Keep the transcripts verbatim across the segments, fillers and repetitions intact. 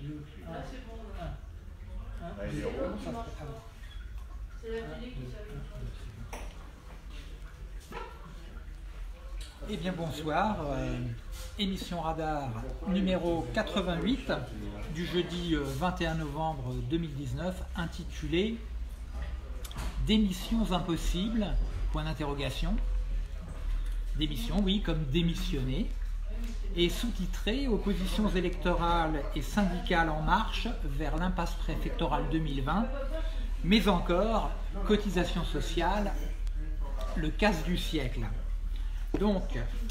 Là, c'est bon. Ah, il est C'est rond. l'autre qui marche pas. C'est la télé qui s'allume. Eh bien bonsoir, euh, émission Radar numéro quatre-vingt-huit du jeudi euh, vingt et un novembre deux mille dix-neuf, intitulée Démissions impossibles, point d'interrogation. Démission, oui, comme démissionner. Et sous-titré Oppositions électorales et syndicales en marche vers l'impasse préfectorale deux mille vingt, mais encore cotisation sociale, le casse du siècle. Donc,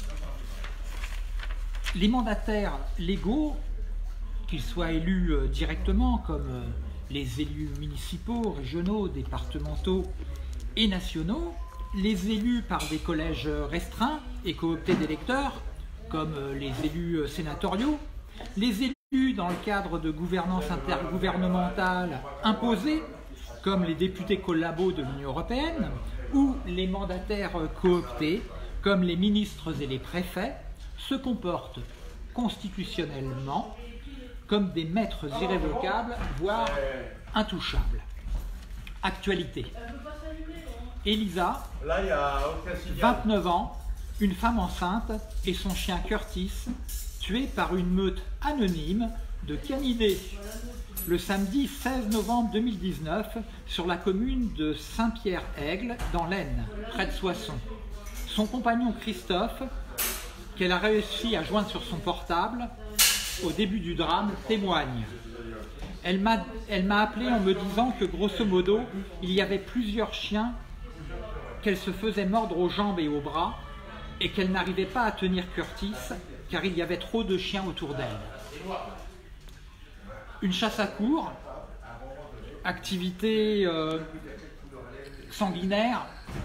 les mandataires légaux, qu'ils soient élus euh, directement, comme euh, les élus municipaux, régionaux, départementaux et nationaux, les élus par des collèges restreints et cooptés d'électeurs, comme euh, les élus euh, sénatoriaux, les élus dans le cadre de gouvernance intergouvernementale imposée, comme les députés collabos de l'Union européenne, ou les mandataires euh, cooptés, comme les ministres et les préfets, se comportent constitutionnellement comme des maîtres irrévocables, voire intouchables. Actualité. Elisa, vingt-neuf ans, une femme enceinte et son chien Curtis, tués par une meute anonyme de canidés le samedi seize novembre deux mille dix-neuf sur la commune de Saint-Pierre-Aigle, dans l'Aisne, près de Soissons. Son compagnon Christophe, qu'elle a réussi à joindre sur son portable au début du drame, témoigne. Elle m'a elle m'a appelé en me disant que grosso modo, il y avait plusieurs chiens qu'elle se faisait mordre aux jambes et aux bras et qu'elle n'arrivait pas à tenir Curtis car il y avait trop de chiens autour d'elle. Une chasse à courre, activité euh, sanguinaire,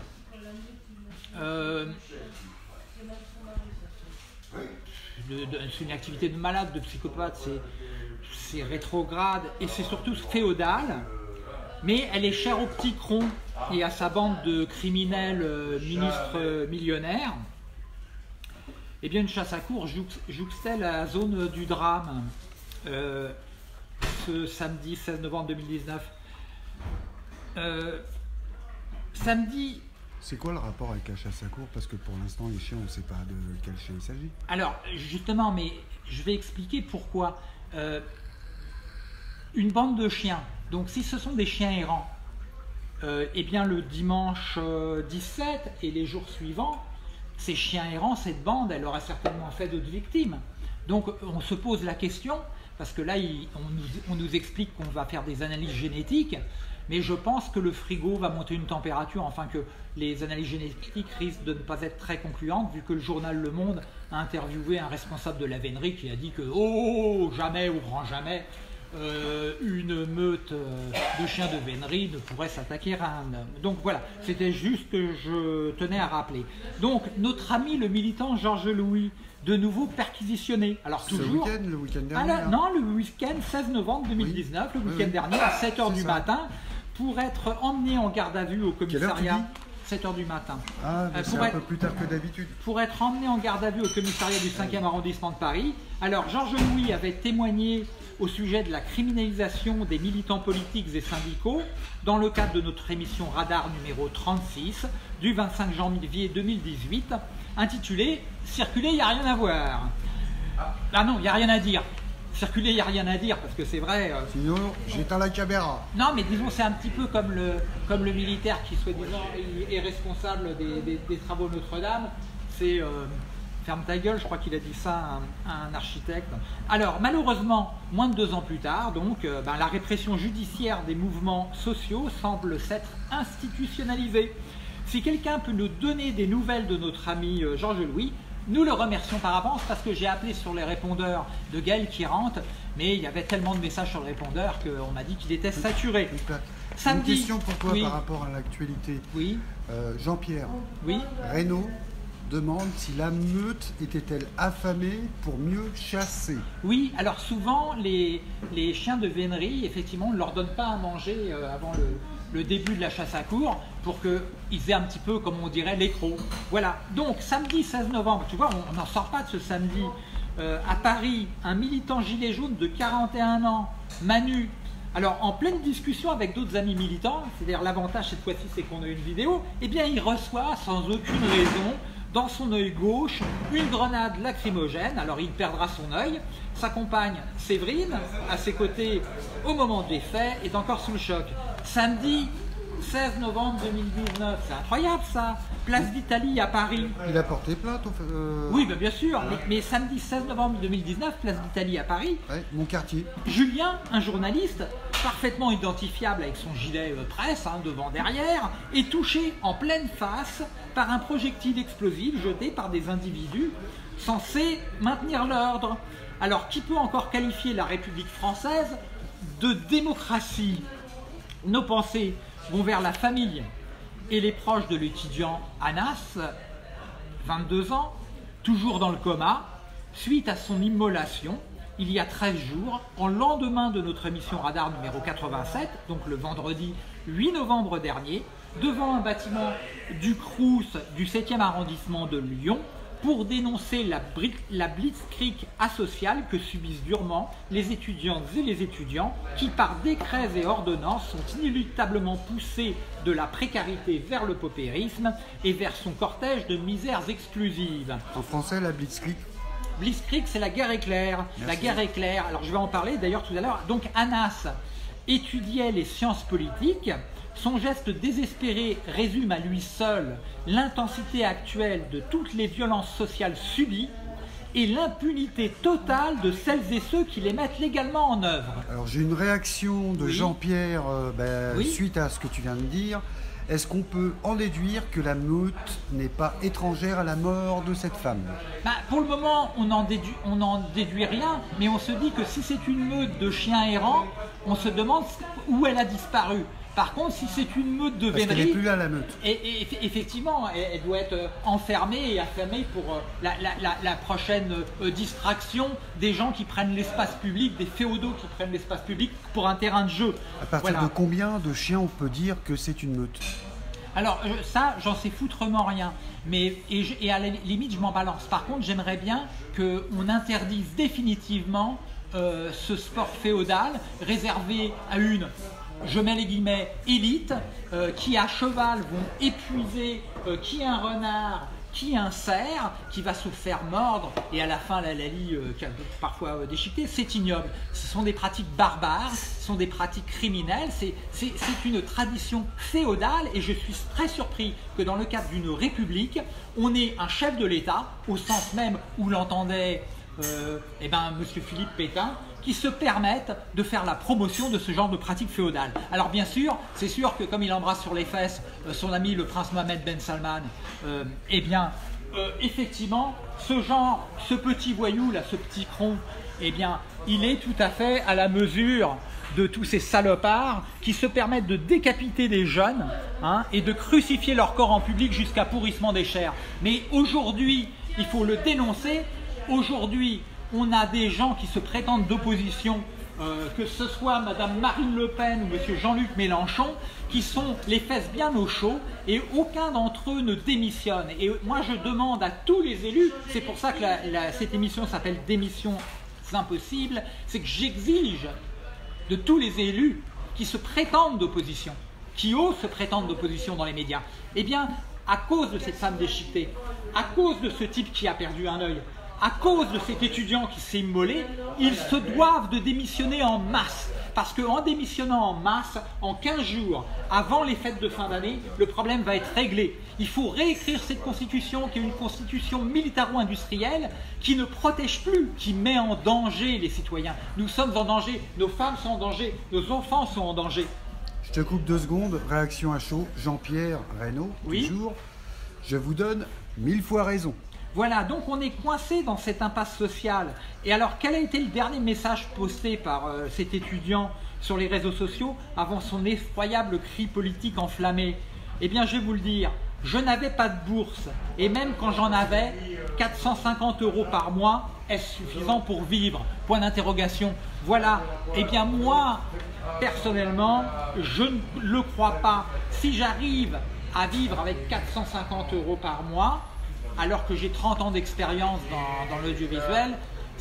Euh, c'est une activité de malade, de psychopathe, c'est rétrograde et c'est surtout féodal, mais elle est chère au petit Cron et à sa bande de criminels euh, ministres euh, millionnaires. Eh bien, une chasse à courre jouxtait la zone du drame euh, ce samedi seize novembre deux mille dix-neuf. Euh, samedi. C'est quoi le rapport avec la chasse à courre? Parce que pour l'instant, les chiens, on ne sait pas de quel chien il s'agit. Alors, justement, mais je vais expliquer pourquoi. Euh, une bande de chiens, donc si ce sont des chiens errants, euh, eh bien le dimanche euh, dix-sept et les jours suivants, ces chiens errants, cette bande, elle aura certainement fait d'autres victimes. Donc, on se pose la question, parce que là, il, on, nous, on nous explique qu'on va faire des analyses génétiques, mais je pense que le frigo va monter une température, enfin que les analyses génétiques risquent de ne pas être très concluantes, vu que le journal Le Monde a interviewé un responsable de la vénerie qui a dit que « Oh, jamais au grand jamais, euh, une meute de chiens de vénerie ne pourrait s'attaquer à un homme. » Donc voilà, c'était juste que je tenais à rappeler. Donc notre ami le militant Georges Louis, de nouveau perquisitionné. Alors toujours. Ce week-end, le week-end dernier Alors, non, le week-end seize novembre deux mille dix-neuf, oui. le week-end oui, oui. dernier, à sept heures du ça. matin, pour être emmené en garde à vue au commissariat. sept heures du matin. Ah, mais euh, c'est un être, peu plus tard que d'habitude. Pour être emmené en garde à vue au commissariat du cinquième arrondissement de Paris. Alors, Georges Louis avait témoigné au sujet de la criminalisation des militants politiques et syndicaux dans le cadre de notre émission Radar numéro trente-six du vingt-cinq janvier deux mille dix-huit, intitulée « Circuler, il n'y a rien à voir ». Ah non, il n'y a rien à dire. Circuler, il n'y a rien à dire, parce que c'est vrai... Euh... Sinon, j'éteins la caméra. Non, mais disons, c'est un petit peu comme le, comme le militaire qui, soi-disant, est responsable des, des, des travaux Notre-Dame. C'est... Euh, ferme ta gueule, je crois qu'il a dit ça à un, à un architecte. Alors, malheureusement, moins de deux ans plus tard, donc, euh, ben, la répression judiciaire des mouvements sociaux semble s'être institutionnalisée. Si quelqu'un peut nous donner des nouvelles de notre ami euh, Georges Louis, nous le remercions par avance parce que j'ai appelé sur les répondeurs de Gaël qui rentre, mais il y avait tellement de messages sur le répondeur qu'on m'a dit qu'il était saturé. Samedi, une question pour toi oui. par rapport à l'actualité. Oui. Euh, Jean-Pierre oui. Reynaud demande si la meute était-elle affamée pour mieux chasser. Oui, alors souvent les, les chiens de vénerie, effectivement, on ne leur donne pas à manger euh, avant le, le début de la chasse à courre pour qu'ils aient un petit peu, comme on dirait, l'écrou. Voilà, donc samedi seize novembre, tu vois, on n'en sort pas de ce samedi euh, à Paris, un militant gilet jaune de quarante et un ans, Manu, alors en pleine discussion avec d'autres amis militants, c'est-à-dire l'avantage cette fois-ci c'est qu'on a une vidéo, eh bien il reçoit sans aucune raison, dans son œil gauche, une grenade lacrymogène, alors il perdra son œil. Sa compagne Séverine, à ses côtés au moment des faits, est encore sous le choc. Samedi seize novembre deux mille dix-neuf, c'est incroyable ça, place d'Italie à Paris. Il a porté plainte au fait, euh... Oui, ben bien sûr, mais, mais samedi seize novembre deux mille dix-neuf, place d'Italie à Paris. Ouais, mon quartier. Julien, un journaliste parfaitement identifiable avec son gilet euh, presse, hein, devant, derrière, est touché en pleine face par un projectile explosif jeté par des individus censés maintenir l'ordre. Alors, qui peut encore qualifier la République française de démocratie? Nos pensées vont vers la famille et les proches de l'étudiant Anas, vingt-deux ans, toujours dans le coma, suite à son immolation, il y a treize jours, en lendemain de notre émission Radar numéro quatre-vingt-sept, donc le vendredi huit novembre dernier, devant un bâtiment du Crous du septième arrondissement de Lyon, pour dénoncer la, la blitzkrieg asociale que subissent durement les étudiantes et les étudiants qui, par décrets et ordonnances, sont inéluctablement poussés de la précarité vers le paupérisme et vers son cortège de misères exclusives. En français, la blitzkrieg. Blitzkrieg, c'est la guerre éclair. Merci. La guerre éclair, alors je vais en parler d'ailleurs tout à l'heure. Donc Anas étudiait les sciences politiques. Son geste désespéré résume à lui seul l'intensité actuelle de toutes les violences sociales subies et l'impunité totale de celles et ceux qui les mettent légalement en œuvre. Alors j'ai une réaction de Oui. Jean-Pierre euh, ben, Oui. suite à ce que tu viens de dire. Est-ce qu'on peut en déduire que la meute n'est pas étrangère à la mort de cette femme? Bah, pour le moment, on n'en déduit, on n'en déduit rien, mais on se dit que si c'est une meute de chiens errants, on se demande où elle a disparu. Par contre, si c'est une meute de Parce qu'elle n'est vénerie, plus là, la meute. et, et, effectivement, elle, elle doit être enfermée et affamée pour euh, la, la, la, la prochaine euh, distraction des gens qui prennent l'espace public, des féodaux qui prennent l'espace public pour un terrain de jeu. À partir Voilà. de combien de chiens on peut dire que c'est une meute? Alors euh, ça, j'en sais foutrement rien, mais et, je- et à la limite, je m'en balance. Par contre, j'aimerais bien qu'on interdise définitivement euh, ce sport féodal réservé à une, je mets les guillemets, élite, euh, qui à cheval vont épuiser euh, qui un renard, qui un cerf, qui va se faire mordre, et à la fin la Lali, euh, qui a parfois euh, déchiqueté, c'est ignoble. Ce sont des pratiques barbares, ce sont des pratiques criminelles, c'est c'est- c'est une tradition féodale, et je suis très surpris que dans le cadre d'une république, on ait un chef de l'État, au sens même où l'entendait euh, eh ben, monsieur Philippe Pétain, qui se permettent de faire la promotion de ce genre de pratiques féodales. Alors bien sûr, c'est sûr que comme il embrasse sur les fesses euh, son ami le prince Mohamed Ben Salman, euh, eh bien, euh, effectivement, ce genre, ce petit voyou là, ce petit cron, eh bien, il est tout à fait à la mesure de tous ces salopards qui se permettent de décapiter des jeunes, hein, et de crucifier leur corps en public jusqu'à pourrissement des chairs. Mais aujourd'hui, il faut le dénoncer. Aujourd'hui, on a des gens qui se prétendent d'opposition, euh, que ce soit Madame Marine Le Pen ou Monsieur Jean-Luc Mélenchon, qui sont les fesses bien au chaud, et aucun d'entre eux ne démissionne. Et moi, je demande à tous les élus, c'est pour ça que la- la- cette émission s'appelle Démission impossible, c'est que j'exige de tous les élus qui se prétendent d'opposition, qui osent se prétendre d'opposition dans les médias, eh bien, à cause de cette femme déchiquetée, à cause de ce type qui a perdu un œil, à cause de cet étudiant qui s'est immolé, ils se doivent de démissionner en masse. Parce qu'en démissionnant en masse, en quinze jours, avant les fêtes de fin d'année, le problème va être réglé. Il faut réécrire cette constitution qui est une constitution militaro-industrielle qui ne protège plus, qui met en danger les citoyens. Nous sommes en danger, nos femmes sont en danger, nos enfants sont en danger. Je te coupe deux secondes, réaction à chaud. Jean-Pierre Reynaud, Oui. toujours. Je vous donne mille fois raison. Voilà, donc on est coincé dans cette impasse sociale. Et alors, quel a été le dernier message posté par euh, cet étudiant sur les réseaux sociaux avant son effroyable cri politique enflammé? Eh bien, je vais vous le dire, je n'avais pas de bourse. Et même quand j'en avais, quatre cent cinquante euros par mois, est-ce suffisant pour vivre? Point d'interrogation. Voilà, eh bien moi, personnellement, je ne le crois pas. Si j'arrive à vivre avec quatre cent cinquante euros par mois, alors que j'ai trente ans d'expérience dans, dans l'audiovisuel,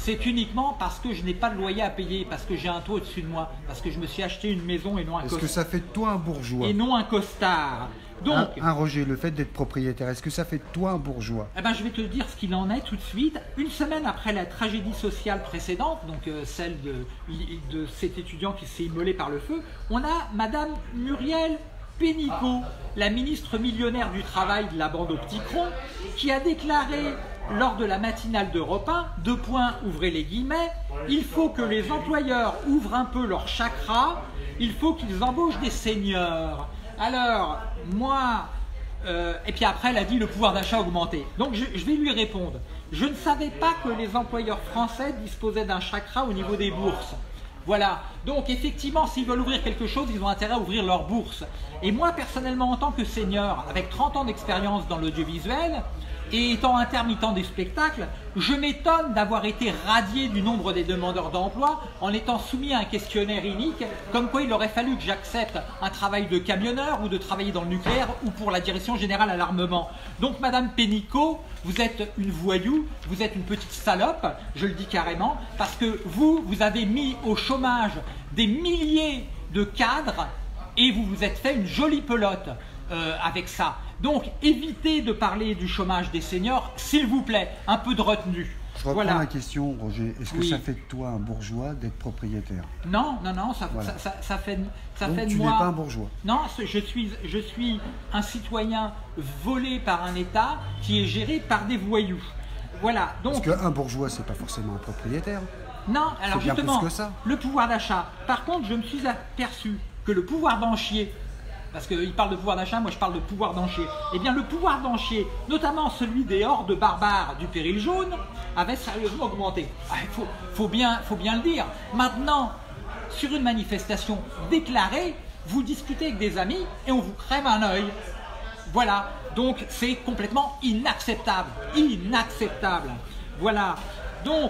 c'est uniquement parce que je n'ai pas de loyer à payer, parce que j'ai un toit au-dessus de moi, parce que je me suis acheté une maison et non un Est-ce que costard. ça fait de toi un bourgeois? Et non un costard. Donc, un, un Roger, le fait d'être propriétaire, est-ce que ça fait de toi un bourgeois? eh ben, je vais te dire ce qu'il en est tout de suite. Une semaine après la tragédie sociale précédente, donc euh, celle de, de cet étudiant qui s'est immolé par le feu, on a Madame Muriel Pénicaud, la ministre millionnaire du travail de la bande au petit cron, qui a déclaré lors de la matinale d'Europe un, deux points, ouvrez les guillemets, il faut que les employeurs ouvrent un peu leur chakra, il faut qu'ils embauchent des seniors. Alors, moi, euh, et puis après elle a dit le pouvoir d'achat augmenté. Donc je, je vais lui répondre. Je ne savais pas que les employeurs français disposaient d'un chakra au niveau des bourses. Voilà, donc effectivement, s'ils veulent ouvrir quelque chose, ils ont intérêt à ouvrir leur bourse. Et moi, personnellement, en tant que senior, avec trente ans d'expérience dans l'audiovisuel, et étant intermittent des spectacles, je m'étonne d'avoir été radié du nombre des demandeurs d'emploi en étant soumis à un questionnaire inique, comme quoi il aurait fallu que j'accepte un travail de camionneur ou de travailler dans le nucléaire ou pour la direction générale à l'armement. Donc Madame Pénicaud, vous êtes une voyou, vous êtes une petite salope, je le dis carrément, parce que vous, vous avez mis au chômage des milliers de cadres et vous vous êtes fait une jolie pelote euh, avec ça. Donc, évitez de parler du chômage des seniors, s'il vous plaît, un peu de retenue. Je reprends voilà. la question, Roger. Est-ce que Oui. ça fait de toi un bourgeois d'être propriétaire? Non, non, non, ça, Voilà. ça, ça, ça fait, ça Donc fait de tu n'es moi... pas un bourgeois. Non, je suis, je suis un citoyen volé par un État qui est géré par des voyous. Voilà, donc... Parce qu'un bourgeois, c'est pas forcément un propriétaire. Non, alors bien justement, plus que ça. le pouvoir d'achat. Par contre, je me suis aperçu que le pouvoir d'enchier, parce qu'il parle de pouvoir d'achat, moi je parle de pouvoir d'enchier, eh bien le pouvoir d'enchier, notamment celui des hordes barbares du péril jaune, avait sérieusement augmenté. Il ah, faut, faut, bien, faut bien le dire. Maintenant, sur une manifestation déclarée, vous discutez avec des amis et on vous crève un œil. Voilà, donc c'est complètement inacceptable. Inacceptable. Voilà, donc...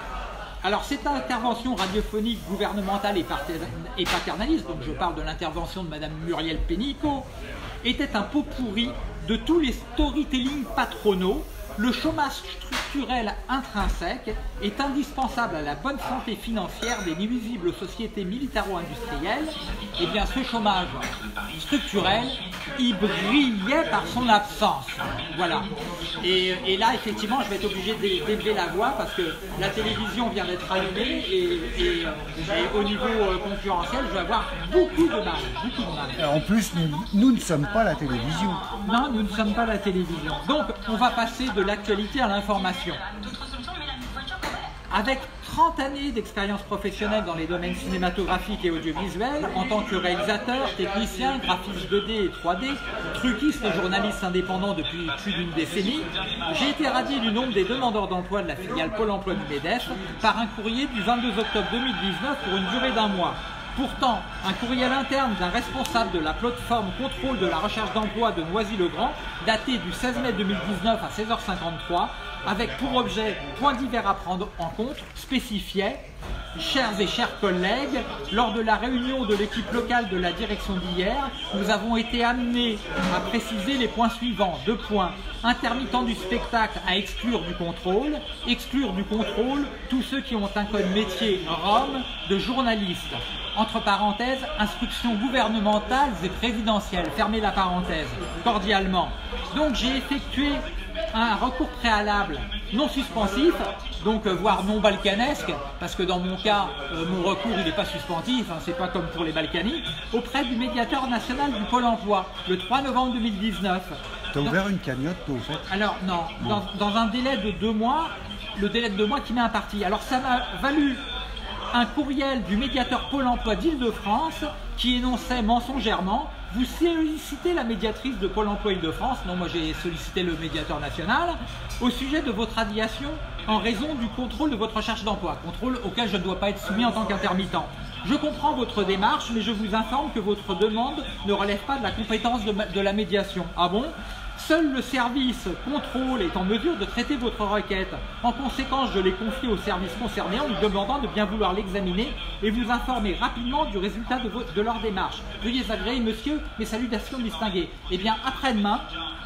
Alors cette intervention radiophonique gouvernementale et paternaliste, donc je parle de l'intervention de Madame Muriel Pénicaud, était un pot pourri de tous les storytelling patronaux. Le chômage structurel intrinsèque est indispensable à la bonne santé financière des nuisibles sociétés militaro-industrielles. Et bien ce chômage structurel, il brillait par son absence. Voilà. Et, et là, effectivement, je vais être obligé d'élever la voix parce que la télévision vient d'être allumée et, et, et au niveau concurrentiel, je vais avoir beaucoup de mal. Beaucoup de mal. En plus, nous, nous ne sommes pas la télévision. Non, nous ne sommes pas la télévision. Donc, on va passer de l'actualité à l'information. Avec trente années d'expérience professionnelle dans les domaines cinématographiques et audiovisuels, en tant que réalisateur, technicien, graphiste deux D et trois D, truquiste et journaliste indépendant depuis plus d'une décennie, j'ai été radié du nombre des demandeurs d'emploi de la filiale Pôle emploi du MEDEF par un courrier du vingt-deux octobre deux mille dix-neuf pour une durée d'un mois. Pourtant, un courriel interne d'un responsable de la plateforme contrôle de la recherche d'emploi de Noisy-le-Grand, daté du seize mai deux mille dix-neuf à seize heures cinquante-trois, avec pour objet point divers à prendre en compte, spécifiait « Chers et chers collègues, lors de la réunion de l'équipe locale de la direction d'hier, nous avons été amenés à préciser les points suivants. Deux points. Intermittents du spectacle à exclure du contrôle. Exclure du contrôle tous ceux qui ont un code métier Rome de journaliste. Entre parenthèses, instructions gouvernementales et présidentielles. Fermez la parenthèse. Cordialement. » Donc j'ai effectué un recours préalable non suspensif, donc euh, voire non balkanesque, parce que dans mon cas, euh, mon recours il n'est pas suspensif, hein, c'est pas comme pour les Balkaniques, auprès du médiateur national du Pôle emploi, le trois novembre deux mille dix-neuf. T'as ouvert une cagnotte, toi, au fait? Alors non, dans, dans un délai de deux mois, le délai de deux mois qui m'est imparti. Alors ça m'a valu un courriel du médiateur Pôle emploi d'Île-de-France qui énonçait mensongèrement « Vous sollicitez la médiatrice de Pôle emploi Île-de-France » non, moi j'ai sollicité le médiateur national « au sujet de votre radiation en raison du contrôle de votre recherche d'emploi, contrôle auquel je ne dois pas être soumis en tant qu'intermittent. Je comprends votre démarche, mais je vous informe que votre demande ne relève pas de la compétence de, de la médiation. » Ah bon? Seul le service contrôle est en mesure de traiter votre requête. En conséquence, je l'ai confié au service concerné en lui demandant de bien vouloir l'examiner et vous informer rapidement du résultat de, de leur démarche. Veuillez agréer, monsieur, mes salutations distinguées. Eh bien, après-demain,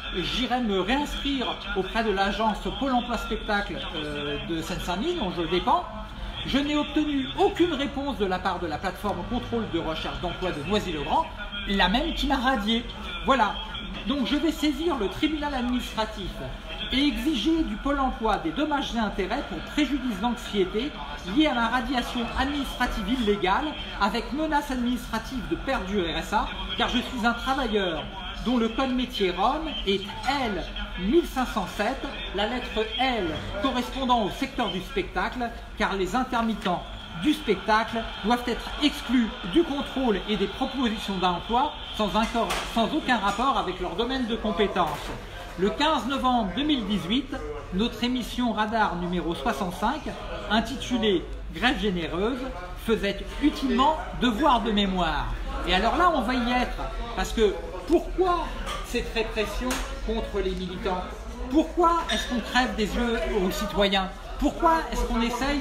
j'irai me réinscrire auprès de l'agence Pôle emploi spectacle euh, de Seine-Saint-Denis, dont je dépends. Je n'ai obtenu aucune réponse de la part de la plateforme contrôle de recherche d'emploi de Noisy-le-Grand, la même qui m'a radié. Voilà. Donc je vais saisir le tribunal administratif et exiger du Pôle emploi des dommages et intérêts pour préjudice d'anxiété lié à ma radiation administrative illégale avec menace administrative de perte du R S A, car je suis un travailleur dont le code métier Rome est L mille cinq cent sept, la lettre L correspondant au secteur du spectacle, car les intermittents du spectacle doivent être exclus du contrôle et des propositions d'emploi sans, sans aucun rapport avec leur domaine de compétence. Le quinze novembre deux mille dix-huit, notre émission Radar numéro soixante-cinq, intitulée « Grève généreuse », faisait utilement devoir de mémoire. Et alors là, on va y être, parce que pourquoi cette répression contre les militants? Pourquoi est-ce qu'on crève des yeux aux citoyens? Pourquoi est-ce qu'on essaye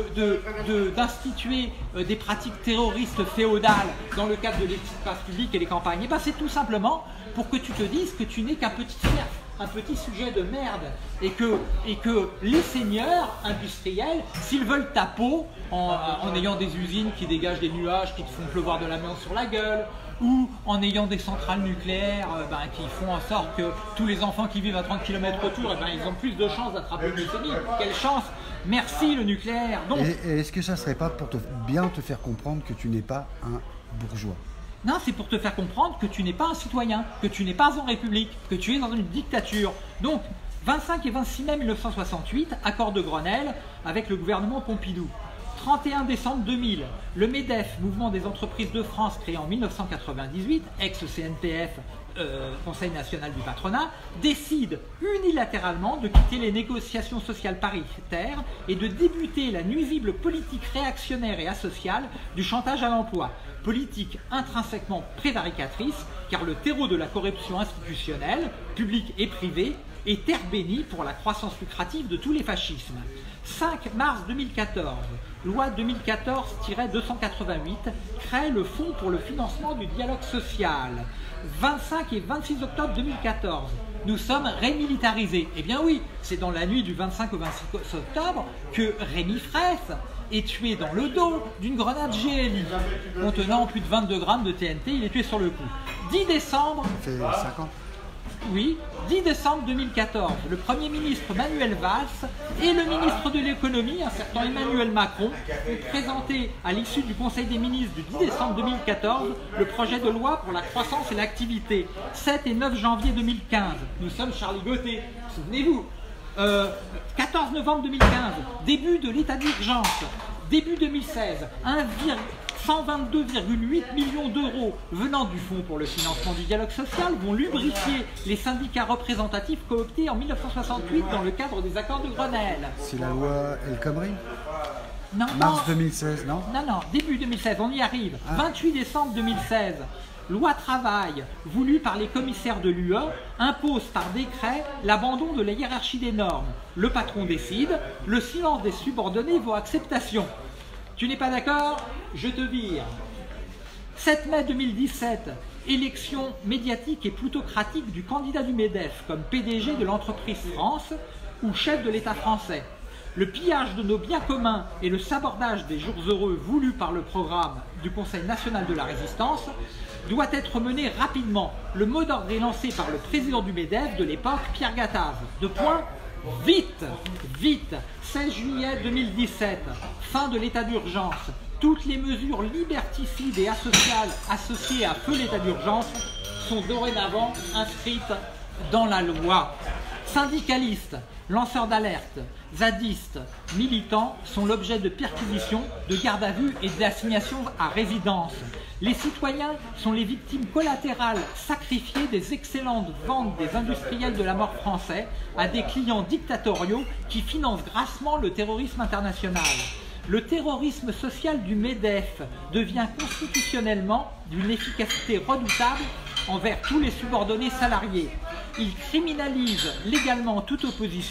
d'instituer de, de, de, des pratiques terroristes féodales dans le cadre de l'espace public et les campagnes? Et bien c'est tout simplement pour que tu te dises que tu n'es qu'un petit cerf, un petit sujet de merde, et que, et que les seigneurs industriels, s'ils veulent ta peau, en, en ayant des usines qui dégagent des nuages qui te font pleuvoir de l'amiante sur la gueule, ou en ayant des centrales nucléaires euh, ben, qui font en sorte que tous les enfants qui vivent à trente kilomètres autour, eh ben, ils ont plus de chances d'attraper une leucémie. Quelle chance! Merci le nucléaire. Donc, et, et est-ce que ça ne serait pas pour te, bien te faire comprendre que tu n'es pas un bourgeois? Non, c'est pour te faire comprendre que tu n'es pas un citoyen, que tu n'es pas en République, que tu es dans une dictature. Donc, vingt-cinq et vingt-six mai mille neuf cent soixante-huit, accord de Grenelle avec le gouvernement Pompidou. trente et un décembre deux mille, le MEDEF, Mouvement des entreprises de France, créé en mille neuf cent quatre-vingt-dix-huit, ex-C N P F, euh, Conseil national du patronat, décide unilatéralement de quitter les négociations sociales paritaires et de débuter la nuisible politique réactionnaire et asociale du chantage à l'emploi. Politique intrinsèquement prévaricatrice, car le terreau de la corruption institutionnelle, publique et privée, est terre bénie pour la croissance lucrative de tous les fascismes. cinq mars deux mille quatorze, loi deux mille quatorze tiret deux cent quatre-vingt-huit, crée le Fonds pour le financement du dialogue social. vingt-cinq et vingt-six octobre deux mille quatorze, nous sommes rémilitarisés. Eh bien oui, c'est dans la nuit du vingt-cinq au vingt-six octobre que Rémi Fraisse est tué dans le dos d'une grenade G L I contenant plus de vingt-deux grammes de T N T. Il est tué sur le coup. dix décembre... Ça fait cinq ans. Oui, dix décembre deux mille quatorze, le Premier ministre Manuel Valls et le ministre de l'économie, un certain Emmanuel Macron, ont présenté à l'issue du Conseil des ministres du dix décembre deux mille quatorze le projet de loi pour la croissance et l'activité. sept et neuf janvier deux mille quinze, nous sommes Charlie Gauthier, souvenez-vous. Euh, quatorze novembre deux mille quinze, début de l'état d'urgence. Début deux mille seize, cent vingt-deux virgule huit millions d'euros venant du Fonds pour le financement du dialogue social vont lubrifier les syndicats représentatifs cooptés en mille neuf cent soixante-huit dans le cadre des accords de Grenelle. C'est la loi El Khomri? Non, Mars non, deux mille seize, non? Non, non, début deux mille seize, on y arrive. Ah. vingt-huit décembre deux mille seize, loi travail voulue par les commissaires de l'U E impose par décret l'abandon de la hiérarchie des normes. Le patron décide, le silence des subordonnés vaut acceptation. Tu n'es pas d'accord? Je te vire. sept mai deux mille dix-sept, élection médiatique et plutocratique du candidat du MEDEF comme P D G de l'entreprise France ou chef de l'État français. Le pillage de nos biens communs et le sabordage des jours heureux voulus par le programme du Conseil national de la résistance doit être mené rapidement. Le mot d'ordre est lancé par le président du MEDEF de l'époque, Pierre Gattaz. De point, vite, vite, seize juillet deux mille dix-sept, fin de l'état d'urgence. Toutes les mesures liberticides et asociales associées à feu l'état d'urgence sont dorénavant inscrites dans la loi. Syndicalistes, lanceurs d'alerte, zadistes, militants sont l'objet de perquisitions, de garde à vue et d'assignations à résidence. Les citoyens sont les victimes collatérales sacrifiées des excellentes ventes des industriels de la mort français à des clients dictatoriaux qui financent grassement le terrorisme international. Le terrorisme social du MEDEF devient constitutionnellement d'une efficacité redoutable envers tous les subordonnés salariés. Il criminalise légalement toute opposition,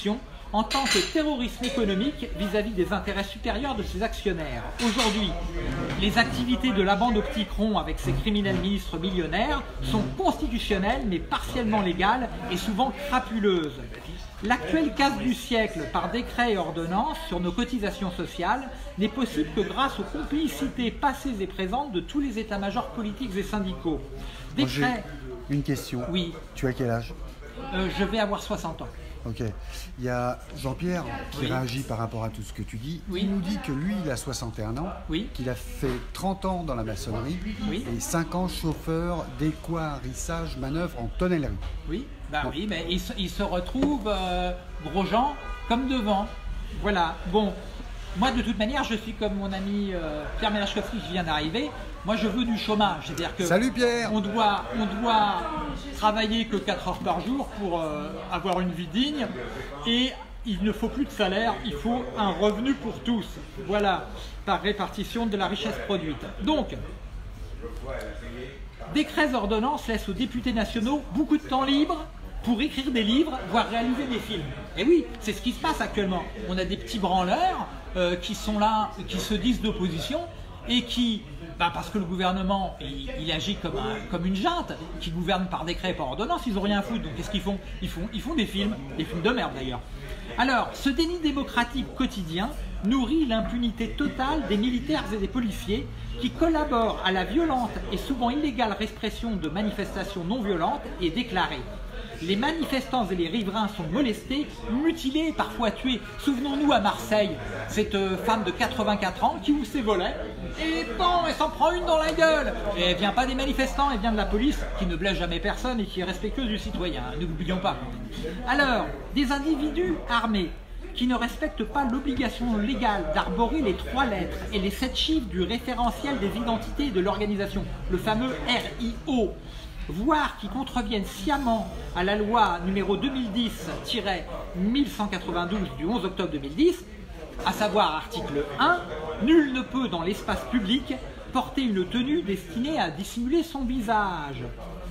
en tant que terrorisme économique vis-à-vis des intérêts supérieurs de ses actionnaires. Aujourd'hui, les activités de la bande Opticron avec ses criminels ministres millionnaires sont constitutionnelles mais partiellement légales et souvent crapuleuses. L'actuelle casse du siècle par décret et ordonnance sur nos cotisations sociales n'est possible que grâce aux complicités passées et présentes de tous les états-majors politiques et syndicaux. Décret... Une question. Oui. Tu as quel âge? euh, Je vais avoir soixante ans. Ok. Il y a Jean-Pierre qui Oui. réagit par rapport à tout ce que tu dis. Oui. Il nous dit que lui, il a soixante et un ans, Oui. qu'il a fait trente ans dans la maçonnerie Oui. et cinq ans chauffeur d'équarrissage manœuvre en tonnellerie. Oui, bah oui, mais il se, il se retrouve, euh, Grosjean, comme devant. Voilà, bon, moi de toute manière, je suis comme mon ami euh, Pierre Ménage-Coffry qui vient d'arriver. Moi, je veux du chômage, c'est-à-dire que Salut Pierre. on doit, on doit travailler que quatre heures par jour pour euh, avoir une vie digne et il ne faut plus de salaire, il faut un revenu pour tous. Voilà, par répartition de la richesse produite. Donc, décrets ordonnances laissent aux députés nationaux beaucoup de temps libre pour écrire des livres, voire réaliser des films. Et oui, c'est ce qui se passe actuellement. On a des petits branleurs euh, qui sont là, qui se disent d'opposition et qui, bah parce que le gouvernement, il, il agit comme, un, comme une junte, qui gouverne par décret et par ordonnance, ils n'ont rien à foutre. Donc qu'est-ce qu'ils font ils font Ils font des films, des films de merde d'ailleurs. Alors, ce déni démocratique quotidien nourrit l'impunité totale des militaires et des policiers qui collaborent à la violente et souvent illégale répression de manifestations non violentes et déclarées. Les manifestants et les riverains sont molestés, mutilés et parfois tués. Souvenons-nous à Marseille, cette euh, femme de quatre-vingt-quatre ans qui ouvre ses volets et bon, elle s'en prend une dans la gueule. Et elle vient pas des manifestants, elle vient de la police qui ne blesse jamais personne et qui est respectueuse du citoyen. N'oublions pas. Alors, des individus armés qui ne respectent pas l'obligation légale d'arborer les trois lettres et les sept chiffres du référentiel des identités de l'organisation, le fameux R I O, voire qui contreviennent sciemment à la loi numéro deux mille dix tiret mille cent quatre-vingt-douze du onze octobre deux mille dix, à savoir article un, nul ne peut dans l'espace public porter une tenue destinée à dissimuler son visage.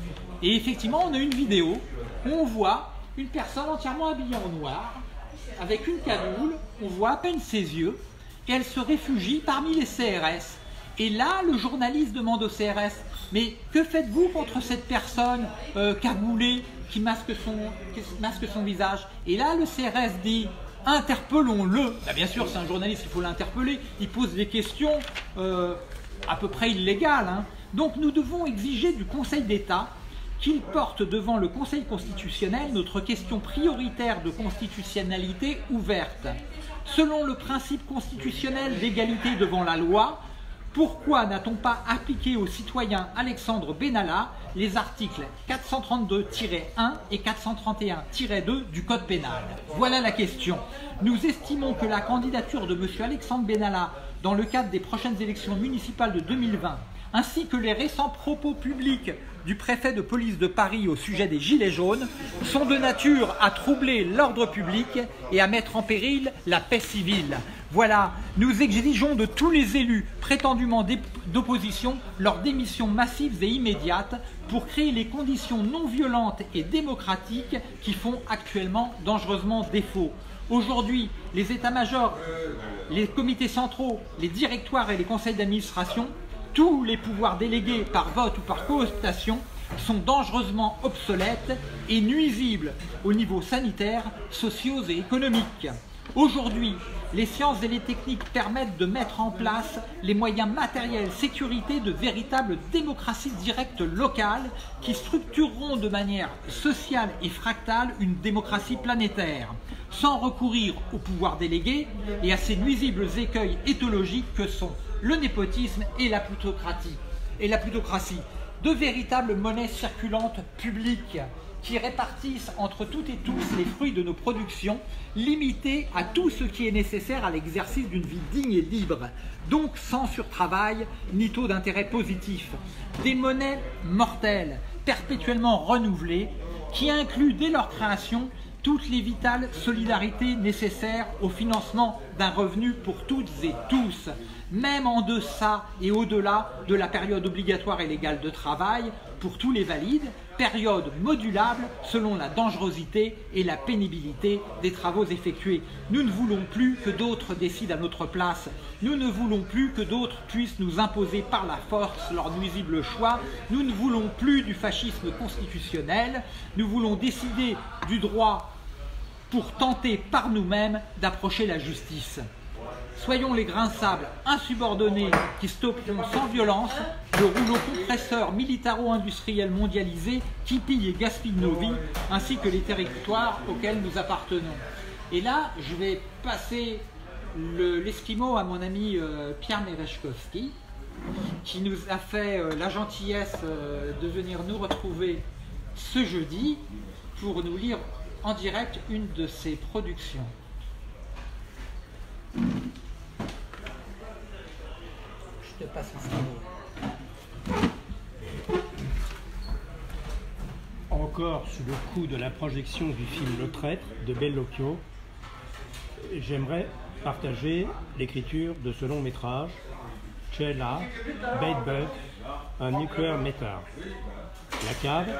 Et effectivement, on a une vidéo où on voit une personne entièrement habillée en noir, avec une cagoule, on voit à peine ses yeux, et elle se réfugie parmi les C R S. Et là, le journaliste demande au C R S, mais que faites-vous contre cette personne euh, cagoulée qui masque son, qui masque son visage? Et là, le C R S dit, interpellons-le. Bah, bien sûr, c'est un journaliste, il faut l'interpeller. Il pose des questions euh, à peu près illégales. Hein. Donc nous devons exiger du Conseil d'État qu'il porte devant le Conseil constitutionnel notre question prioritaire de constitutionnalité ouverte. Selon le principe constitutionnel d'égalité devant la loi, pourquoi n'a-t-on pas appliqué au citoyen Alexandre Benalla les articles quatre cent trente-deux tiret un et quatre cent trente et un tiret deux du Code pénal? Voilà la question. Nous estimons que la candidature de M. Alexandre Benalla dans le cadre des prochaines élections municipales de deux mille vingt, ainsi que les récents propos publics du préfet de police de Paris au sujet des Gilets jaunes, sont de nature à troubler l'ordre public et à mettre en péril la paix civile. Voilà, nous exigeons de tous les élus prétendument d'opposition leur démission massive et immédiate pour créer les conditions non violentes et démocratiques qui font actuellement dangereusement défaut. Aujourd'hui, les états-majors, les comités centraux, les directoires et les conseils d'administration, tous les pouvoirs délégués par vote ou par cooptation sont dangereusement obsolètes et nuisibles au niveau sanitaire, sociaux et économiques. Aujourd'hui, les sciences et les techniques permettent de mettre en place les moyens matériels, sécurité de véritables démocraties directes locales qui structureront de manière sociale et fractale une démocratie planétaire, sans recourir au pouvoir délégué et à ces nuisibles écueils éthologiques que sont le népotisme et la plutocratie. Et la plutocratie, de véritables monnaies circulantes publiques qui répartissent entre toutes et tous les fruits de nos productions, limitées à tout ce qui est nécessaire à l'exercice d'une vie digne et libre, donc sans surtravail ni taux d'intérêt positif. Des monnaies mortelles, perpétuellement renouvelées, qui incluent dès leur création toutes les vitales solidarités nécessaires au financement d'un revenu pour toutes et tous, même en deçà et au-delà de la période obligatoire et légale de travail pour tous les valides, période modulable selon la dangerosité et la pénibilité des travaux effectués. Nous ne voulons plus que d'autres décident à notre place. Nous ne voulons plus que d'autres puissent nous imposer par la force leurs nuisibles choix. Nous ne voulons plus du fascisme constitutionnel. Nous voulons décider du droit pour tenter par nous-mêmes d'approcher la justice. Soyons les grains de sable insubordonnés qui stopperont sans violence le rouleau compresseur militaro-industriel mondialisé qui pille et gaspille nos vies, ainsi que les territoires auxquels nous appartenons. Et là, je vais passer l'esquimau à mon ami euh, Pierre Merechkowski, qui nous a fait euh, la gentillesse euh, de venir nous retrouver ce jeudi pour nous lire en direct une de ses productions. Je te passe l'esquimau. Encore sous le coup de la projection du film Le Traître de Bellocchio, j'aimerais partager l'écriture de ce long métrage, Cella, Bedbug, un nuclear metal. La cave,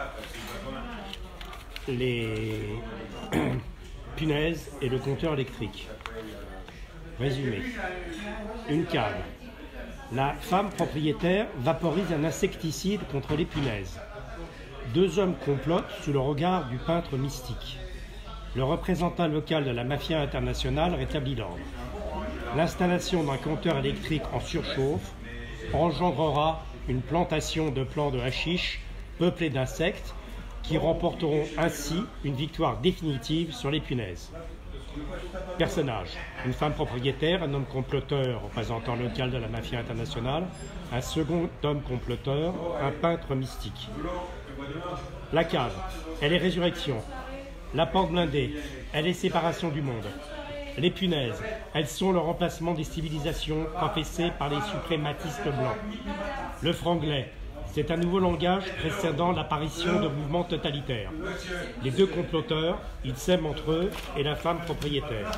les punaises et le compteur électrique. Résumé. Une cave. La femme propriétaire vaporise un insecticide contre les punaises. Deux hommes complotent sous le regard du peintre mystique. Le représentant local de la mafia internationale rétablit l'ordre. L'installation d'un compteur électrique en surchauffe engendrera une plantation de plants de hashish peuplés d'insectes qui remporteront ainsi une victoire définitive sur les punaises. Personnages. Une femme propriétaire, un homme comploteur représentant local de la mafia internationale, un second homme comploteur, un peintre mystique. La cave. Elle est résurrection. La porte blindée. Elle est séparation du monde. Les punaises. Elles sont le remplacement des civilisations professées par les suprématistes blancs. Le franglais. C'est un nouveau langage précédant l'apparition de mouvements totalitaires. Les deux comploteurs, ils s'aiment entre eux, et la femme propriétaire.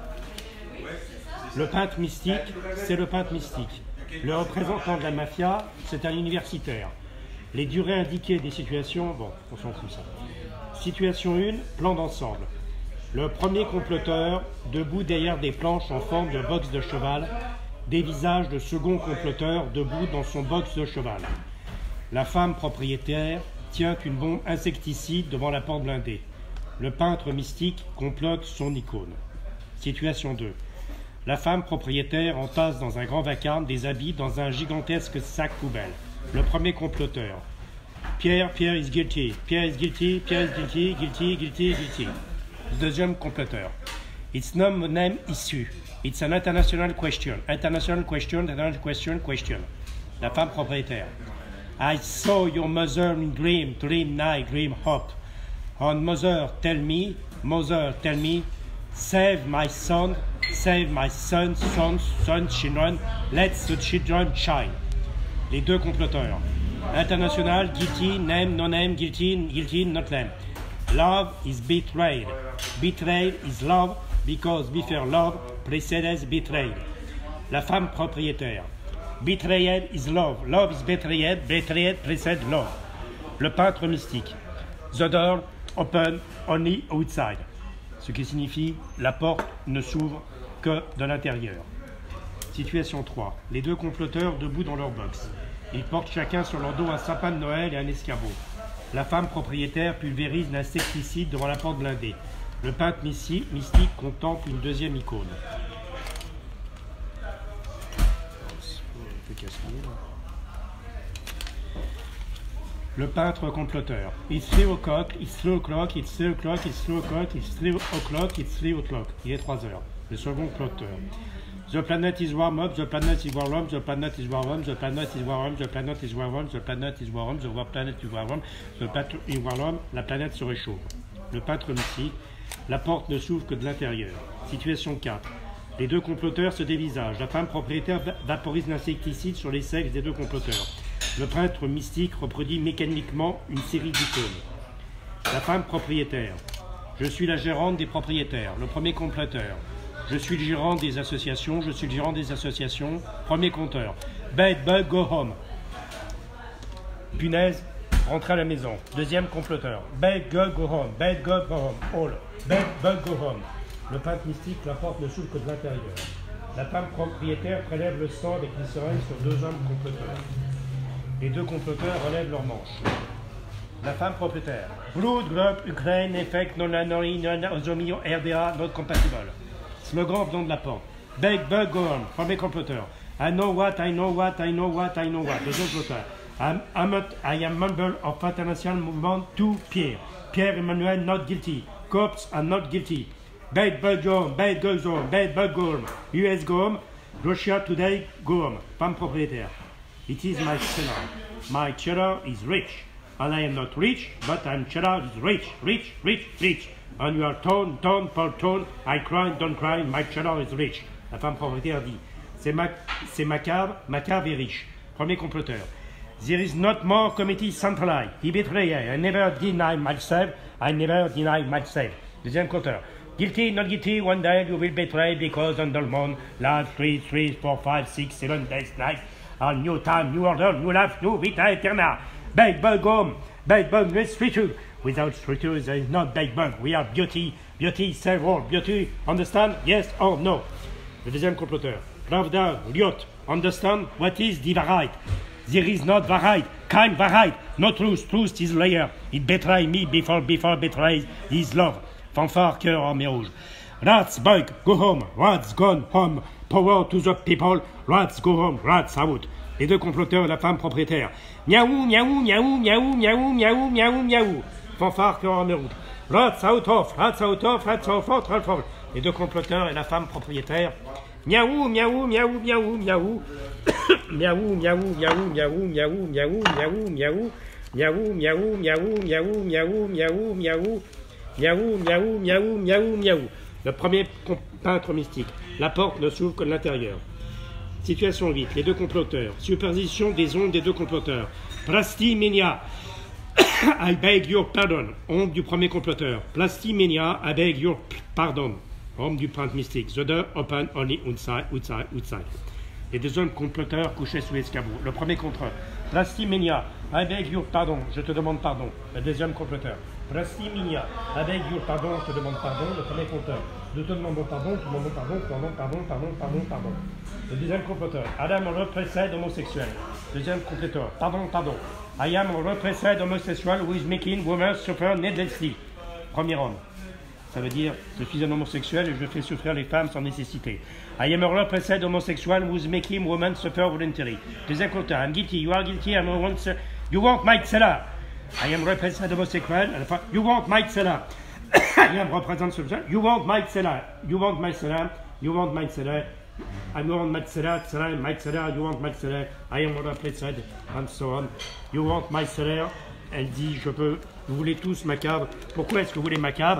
Le peintre mystique, c'est le peintre mystique. Le représentant de la mafia, c'est un universitaire. Les durées indiquées des situations, bon, on s'en fout ça. Situation un, plan d'ensemble. Le premier comploteur, debout derrière des planches en forme de boxe de cheval, dévisage le second comploteur debout dans son boxe de cheval. La femme propriétaire tient une bombe insecticide devant la porte blindée. Le peintre mystique complote son icône. Situation deux. La femme propriétaire entasse dans un grand vacarme des habits dans un gigantesque sac poubelle. Le premier comploteur. Pierre, Pierre is guilty. Pierre is guilty, Pierre is guilty, guilty, guilty, guilty. Le deuxième comploteur. It's not a name issue. It's an international question. International question, international question, question. La femme propriétaire. I saw your mother in dream, dream night, dream hope. And mother tell me, mother tell me, save my son, save my son, son, son, children, let the children shine. Les deux comploteurs. International, guilty, name, no name, guilty, guilty, not name. Love is betrayed. Betrayed is love because before love precedes betrayed. La femme propriétaire. Betrayed is love. Love is betrayed. Betrayed precedes love. Le peintre mystique. The door open only outside. Ce qui signifie la porte ne s'ouvre que de l'intérieur. Situation trois. Les deux comploteurs debout dans leur box. Ils portent chacun sur leur dos un sapin de Noël et un escabeau. La femme propriétaire pulvérise l'insecticide devant la porte blindée. Le peintre mystique contemple une deuxième icône. Le peintre comploteur. It's three o'clock, it's three o'clock, it's three o'clock, it's three o'clock, it's three o'clock, it's three o'clock. Il est trois heures. Le second comploteur. The planet is warm up, the planet is warm up, the planet is warm up, the planet is warm up, the planet is warm up, the planet is warm up, the planet is warm up, the planet is warm up, la planète se réchauffe. Le peintre mystique. La porte ne s'ouvre que de l'intérieur. Situation quatre. Les deux comploteurs se dévisagent. La femme propriétaire vaporise l'insecticide sur les sexes des deux comploteurs. Le peintre mystique reproduit mécaniquement une série d'icônes. La femme propriétaire. Je suis la gérante des propriétaires. Le premier comploteur. Je suis le gérant des associations. Je suis le gérant des associations. Premier compteur. Bed bug go home. Punaise, rentrez à la maison. Deuxième comploteur. Bad girl go home. Bad girl go home. All. Bad bug go home. Le peintre mystique, la porte ne s'ouvre que de l'intérieur. La femme propriétaire prélève le sang avec glycérine sur deux hommes comploteurs. Les deux comploteurs relèvent leurs manches. La femme propriétaire. Blood group Ukraine effect non anori non ozomio R D A not compatible. Slogan venant de la porte. Beg bug go home. Premier comploteur. I know what, I know what, I know what, I know what. Deuxième comploteur. I'm, I'm a, I am member of international movement to Pierre. Pierre Emmanuel not guilty. Cops are not guilty. Bad bug go home. Bad go home. Bad bug go home. U S go home. Russia today go home. Femme propriétaire. It is my cellar. My cellar is rich. And I am not rich, but I'm cellar is rich, rich, rich, rich. And you are tone, tone, per tone. I cry, don't cry. My cellar is rich. La femme propriétaire dit. C'est ma, c'est macabre, macabre et riche. Premier comploteur. There is not more committee centralized. He betrayed. I never deny myself. I never deny myself. Deuxième comploteur. Guilty, not guilty. One day you will betray because under the moon, last three, three, four, five, six, seven days, night. A new time, new order, new life, new vita eterna. Bad bug home. Bad bug no structure. Without structure, there is not bad bug. We are beauty. Beauty save all. Beauty, understand? Yes or no? Le deuxième comploteur. Pravda, Liot, understand what is the variety? There is not variety, kind variety, no truth, truth is liar. It betray me before, before betrays his love. Fanfare, cœur, armée rouge. Rats, bug, go home, rats gone home. Power to the people, rats go home, rats out. Les deux comploteurs et la femme propriétaire. Miaou, miaou, miaou, miaou, miaou, miaou, miaou, miaou. Fanfare, cœur, armée rouge. Rats out of, rats out of, rats out of, rats out of. Les deux comploteurs et la femme propriétaire. Miaou, miaou, miaou, miaou, miaou. Miaou, miaou, miaou, miaou, miaou, miaou, miaou, miaou. Miaou, miaou, miaou, miaou, miaou, miaou, miaou. Miaou, miaou, miaou, miaou, miaou. Le premier peintre mystique. La porte ne s'ouvre que de l'intérieur. Situation huit. Les deux comploteurs. Superposition des ondes des deux comploteurs. Plastimania. I beg your pardon. Onde du premier comploteur. Plastimania. I beg your pardon. Homme du peintre mystique. The door open only outside, outside, outside. Les deux hommes comploteurs couchés sous l'escabeau. Le premier contre eux. Plastimania. I beg your pardon. Je te demande pardon. Le deuxième comploteur. Plastimania. I beg your pardon. Je te demande pardon. Le premier comploteur. Nous te demandons pardon. Nous te demandons pardon. Pardon, pardon, pardon, pardon, pardon. Le deuxième comploteur. Adam repressed homosexuel. Deuxième comploteur. Pardon, pardon. I am repressed homosexual who is making women suffer needlessly. Premier homme. Ça veut dire, je suis un homosexuel et je fais souffrir les femmes sans nécessité. I am a repressed homosexual who is making women suffer voluntarily. Deuxième comploteur. I'm guilty. You are guilty. I'm a once. You want my cellar. I am repressed homosexual. You want my cellar. I am repressed homosexual. You want my cellar. You want my cellar. You want my cellar. I want my cellar. Cellar. My cellar. You want my cellar. I am repressed and so on. You want my cellar. Elle dit, je peux. Vous voulez tous macabre. Pourquoi est-ce que vous voulez macabre?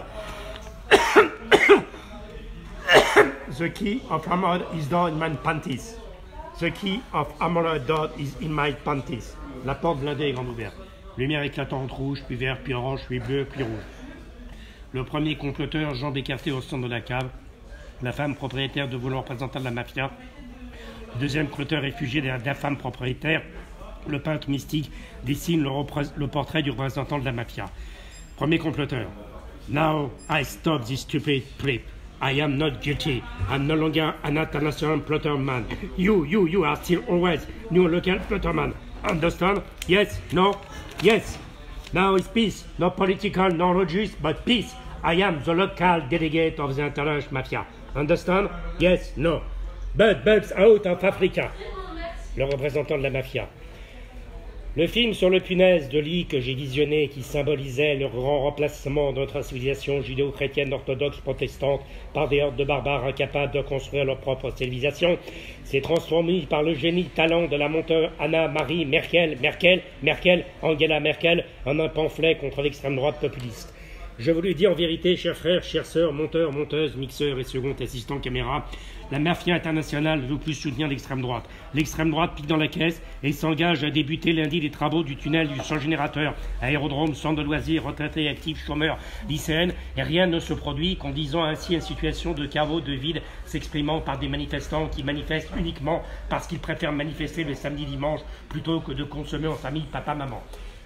The key of Hammer is down in my panties. The key of Hammer door is in my panties. La porte blindée est grande ouverte. Lumière éclatante rouge, puis vert, puis orange, puis bleu, puis rouge. Le premier comploteur, jambes écartées au centre de la cave. La femme propriétaire de vouloir représentant de la mafia. Le deuxième comploteur réfugié derrière la femme propriétaire. Le peintre mystique dessine le, le portrait du représentant de la mafia. Premier comploteur. Now I stop this stupid trip. I am not guilty. I'm no longer an international plotter man. You, you, you are still always new local plotter man. Understand? Yes? No? Yes. Now it's peace. No political, no religious, but peace. I am the local delegate of the international mafia. Understand? Yes? No. But bugs out of Africa. Le représentant de la mafia. Le film sur le punaise de lit que j'ai visionné, qui symbolisait le grand remplacement de notre civilisation judéo-chrétienne orthodoxe protestante par des hordes de barbares incapables de construire leur propre civilisation, s'est transformé par le génie talent de la monteure Anna-Marie Merkel, Merkel, Merkel, Angela Merkel, en un pamphlet contre l'extrême droite populiste. Je vous le dis en vérité, chers frères, chères sœurs, monteurs, monteuses, mixeurs et second assistants caméra, la mafia internationale ne veut plus soutenir l'extrême droite. L'extrême droite pique dans la caisse et s'engage à débuter lundi les travaux du tunnel du sans générateur, aérodrome, centre de loisirs, retraités, actifs, chômeurs, lycéennes, et rien ne se produit, conduisant ainsi à une situation de chaos, de vide, s'exprimant par des manifestants qui manifestent uniquement parce qu'ils préfèrent manifester le samedi dimanche plutôt que de consommer en famille papa-maman.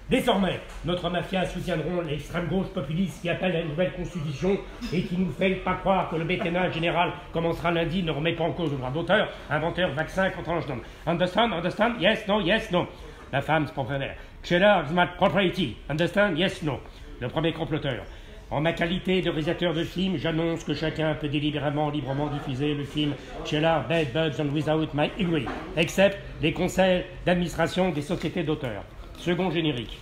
Désormais, notre mafia soutiendront l'extrême gauche populiste qui appelle à une nouvelle constitution et qui nous fait pas croire que le bétennage général commencera lundi ne remet pas en cause le droit d'auteur, inventeur, vaccin, contre d'homme. Understand, understand, yes, no, yes, no. La femme se propriétaire. Cheddar is my property. Understand, yes, no. Le premier comploteur. En ma qualité de réalisateur de film, j'annonce que chacun peut délibérément, librement diffuser le film Cheddar, Bad Bugs and Without My Agree, except les conseils d'administration des sociétés d'auteurs. Second générique.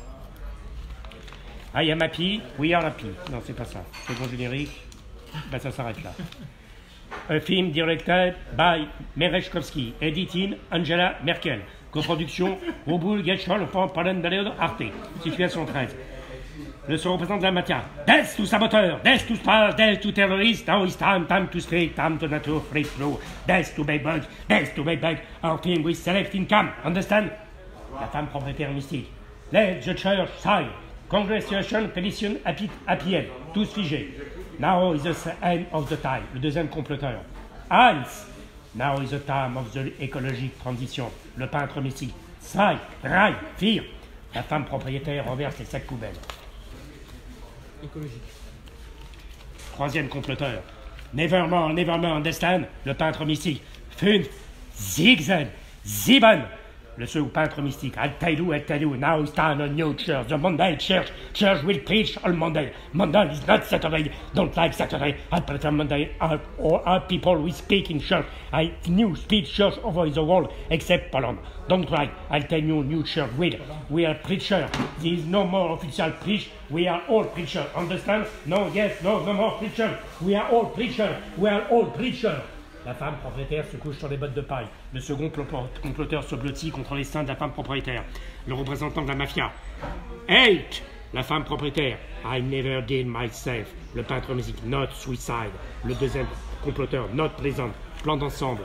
I am happy, we are happy. Non, c'est pas ça. Second générique, ben ça s'arrête là. Un film directed by Merezhkovsky, editing Angela Merkel. Coproduction Robul Getchol for Palendaléo Arte. Situation treize. Le se représente de la matière. Death to saboteur, death to spy, death to terrorist, now it's time, time to speak, time to nature, free flow, death to bad bug, death to bad bug, our film with select income, understand? La femme propriétaire mystique. Let the church sign. Congratulations, petition, happy, happy end. Tous figés. Now is the end of the time. Le deuxième comploteur. Hans. Now is the time of the ecologic transition. Le peintre mystique. Sai, Rai, Fear. La femme propriétaire renverse les sacs poubelles. Écologique. Troisième comploteur. Nevermore, nevermore, understand. Le peintre mystique. Fünf, Zigzag, Ziban. Le seul peintre mystique. I'll tell you, I'll tell you. Now it's time on new church. The Monday church. Church will preach on Monday. Monday is not Saturday. Don't like Saturday. I prefer Monday. All, all, all people we speak in church. I new speech church over the world except Poland. Don't cry. I'll tell you new church will. We are preacher. There is no more official preach. We are all preacher. Understand? No, yes, no, no more preacher. We are all preacher. We are all preacher. La femme propriétaire se couche sur les bottes de paille. Le second comploteur se blottit contre les seins de la femme propriétaire. Le représentant de la mafia. Eight. La femme propriétaire. I never did myself. Le peintre musique. Not suicide. Le deuxième comploteur. Not pleasant. Plan d'ensemble.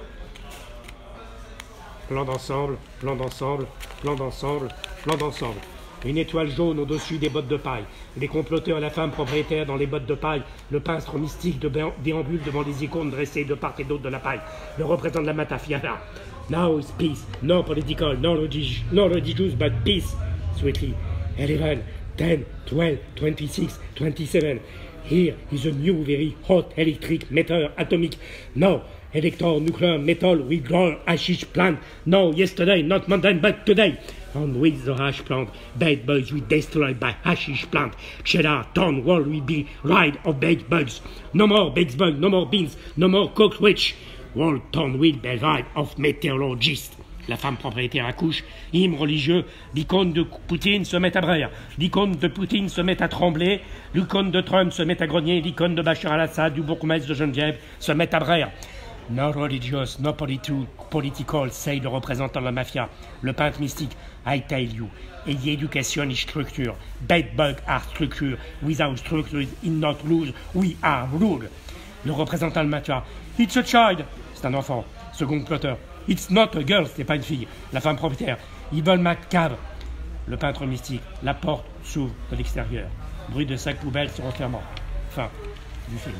Plan d'ensemble. Plan d'ensemble. Plan d'ensemble. Plan d'ensemble. Une étoile jaune au-dessus des bottes de paille. Les comploteurs et la femme propriétaire dans les bottes de paille. Le peintre mystique de déambule devant les icônes dressées de part et d'autre de la paille. Le représentant de la mafia. Now is peace. No political, no religious, no religious, but peace. Sweetly. Eleven, ten, twelve, twenty-six, twenty-seven. Here is a new very hot electric metal atomic. No. Electro nuclear metal with grow hashish plant. No, yesterday, not Monday, but today. And with the hash plant, bad bugs will be destroyed by hashish plant. Cheddar town world will be ride of bad bugs. No more bad bugs, no more beans, no more cockroach. World town will be ride of meteorologists. La femme propriétaire accouche, hymne religieux, l'icône de Poutine se met à braire, l'icône de Poutine se met à trembler, l'icône de Trump se met à grogner, l'icône de Bachar al-Assad, du bourgmestre de Geneviève se met à braire. No religious, no politi- political, say le représentant de la mafia. Le peintre mystique, I tell you. Et the education is structure. Bad bug are structure. Without structure is not rule. We are rule. Le représentant de la mafia, it's a child. C'est un enfant. Second comploteur, it's not a girl, c'est pas une fille. La femme propriétaire, Evil macabre. Le peintre mystique, la porte s'ouvre de l'extérieur. Bruit de sac poubelle se refermant. Fin du film.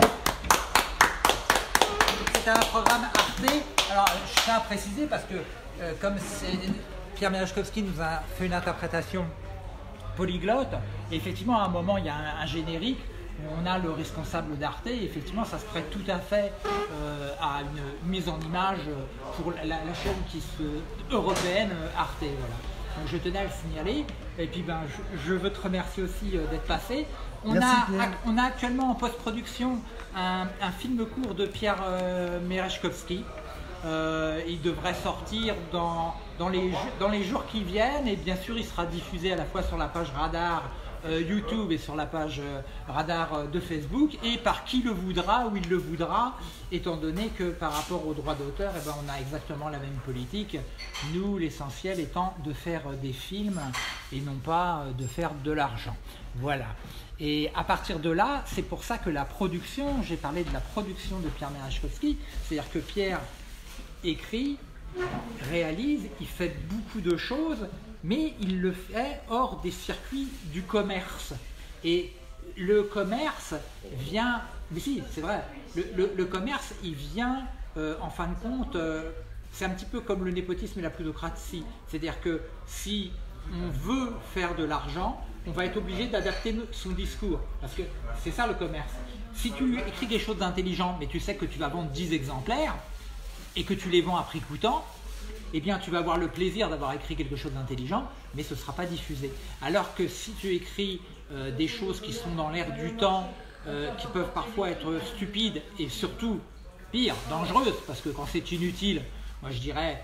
C'est un programme Arte. Alors, je tiens à préciser parce que, euh, comme c'est, Pierre Merezhkovsky nous a fait une interprétation polyglotte, et effectivement, à un moment, il y a un, un générique où on a le responsable d'Arte, et effectivement, ça se prête tout à fait euh, à une mise en image pour la, la chaîne qui se, européenne Arte. Voilà. Donc, je tenais à le signaler. Et puis, ben, je, je veux te remercier aussi euh, d'être passé. On, Merci, a, ac- on a actuellement en post-production un, un film court de Pierre euh, Merezhkovsky. Euh, il devrait sortir dans, dans, les, dans les jours qui viennent, et bien sûr il sera diffusé à la fois sur la page Radar euh, YouTube et sur la page euh, Radar euh, de Facebook, et par qui le voudra, où il le voudra, étant donné que par rapport aux droits d'auteur, eh ben, on a exactement la même politique. Nous, l'essentiel étant de faire des films et non pas de faire de l'argent. Voilà. Et à partir de là, c'est pour ça que la production, j'ai parlé de la production de Pierre Merezhkovsky, c'est-à-dire que Pierre écrit, réalise, il fait beaucoup de choses, mais il le fait hors des circuits du commerce. Et le commerce vient, mais si, c'est vrai, le, le, le commerce, il vient, euh, en fin de compte, euh, c'est un petit peu comme le népotisme et la plutocratie. C'est-à-dire que si on veut faire de l'argent, on va être obligé d'adapter son discours. Parce que c'est ça le commerce. Si tu écris quelque chose d'intelligent, mais tu sais que tu vas vendre dix exemplaires et que tu les vends à prix coûtant, eh bien tu vas avoir le plaisir d'avoir écrit quelque chose d'intelligent, mais ce ne sera pas diffusé. Alors que si tu écris euh, des choses qui sont dans l'air du temps, euh, qui peuvent parfois être stupides et surtout, pire, dangereuses, parce que quand c'est inutile, moi je dirais,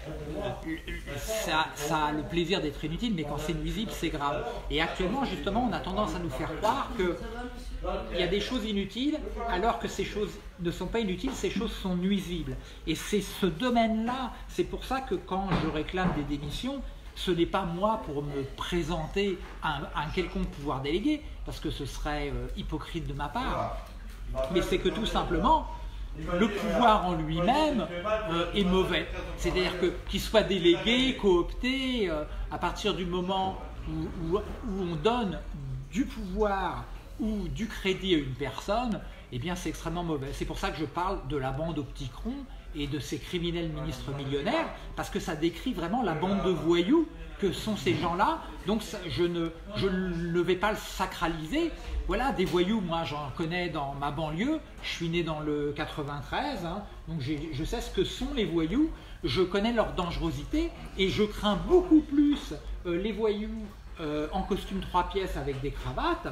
ça, ça a le plaisir d'être inutile, mais quand c'est nuisible, c'est grave. Et actuellement, justement, on a tendance à nous faire croire qu'il y a des choses inutiles, alors que ces choses ne sont pas inutiles, ces choses sont nuisibles. Et c'est ce domaine-là, c'est pour ça que quand je réclame des démissions, ce n'est pas moi pour me présenter un, un quelconque pouvoir délégué, parce que ce serait euh, hypocrite de ma part, mais c'est que tout simplement, le pouvoir en lui-même euh, est mauvais. C'est-à-dire que qu'il soit délégué, coopté, euh, à partir du moment où, où, où on donne du pouvoir ou du crédit à une personne, eh bien c'est extrêmement mauvais. C'est pour ça que je parle de la bande au petit cron et de ces criminels ministres millionnaires, parce que ça décrit vraiment la bande de voyous que sont ces gens-là. Donc ça, je, ne, je ne vais pas le sacraliser. Voilà, des voyous, moi j'en connais dans ma banlieue, je suis né dans le quatre-vingt-treize, hein, donc je sais ce que sont les voyous, je connais leur dangerosité et je crains beaucoup plus euh, les voyous euh, en costume trois pièces avec des cravates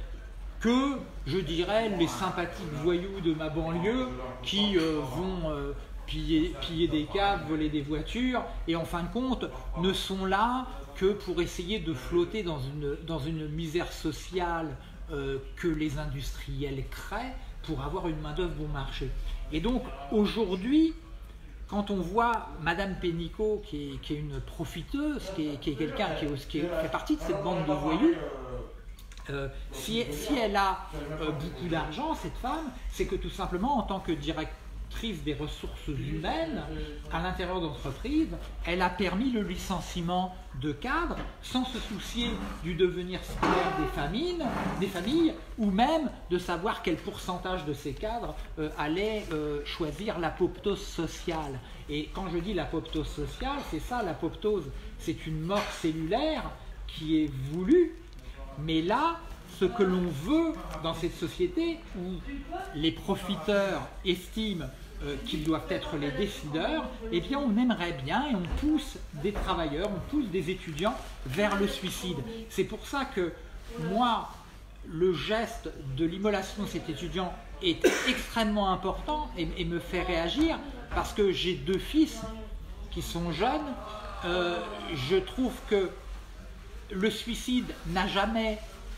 que, je dirais, les sympathiques voyous de ma banlieue qui euh, vont euh, piller, piller des caves, voler des voitures et en fin de compte ne sont là que pour essayer de flotter dans une, dans une misère sociale Euh, que les industriels créent pour avoir une main-d'œuvre bon marché. Et donc aujourd'hui, quand on voit Madame Pénicaud, qui est, qui est une profiteuse, qui est, qui est quelqu'un qui, qui fait partie de cette bande de voyous, euh, si, si elle a euh, beaucoup d'argent, cette femme, c'est que tout simplement, en tant que directrice des ressources humaines à l'intérieur d'entreprises, elle a permis le licenciement de cadres sans se soucier du devenir scolaire des familles, des familles ou même de savoir quel pourcentage de ces cadres euh, allait euh, choisir l'apoptose sociale. Et quand je dis l'apoptose sociale, c'est ça, l'apoptose, c'est une mort cellulaire qui est voulue, mais là, ce que l'on veut dans cette société où les profiteurs estiment euh, qu'ils doivent être les décideurs, eh bien on aimerait bien et on pousse des travailleurs, on pousse des étudiants vers le suicide. C'est pour ça que moi, le geste de l'immolation de cet étudiant est extrêmement important et, et me fait réagir parce que j'ai deux fils qui sont jeunes. Euh, je trouve que le suicide n'a jamais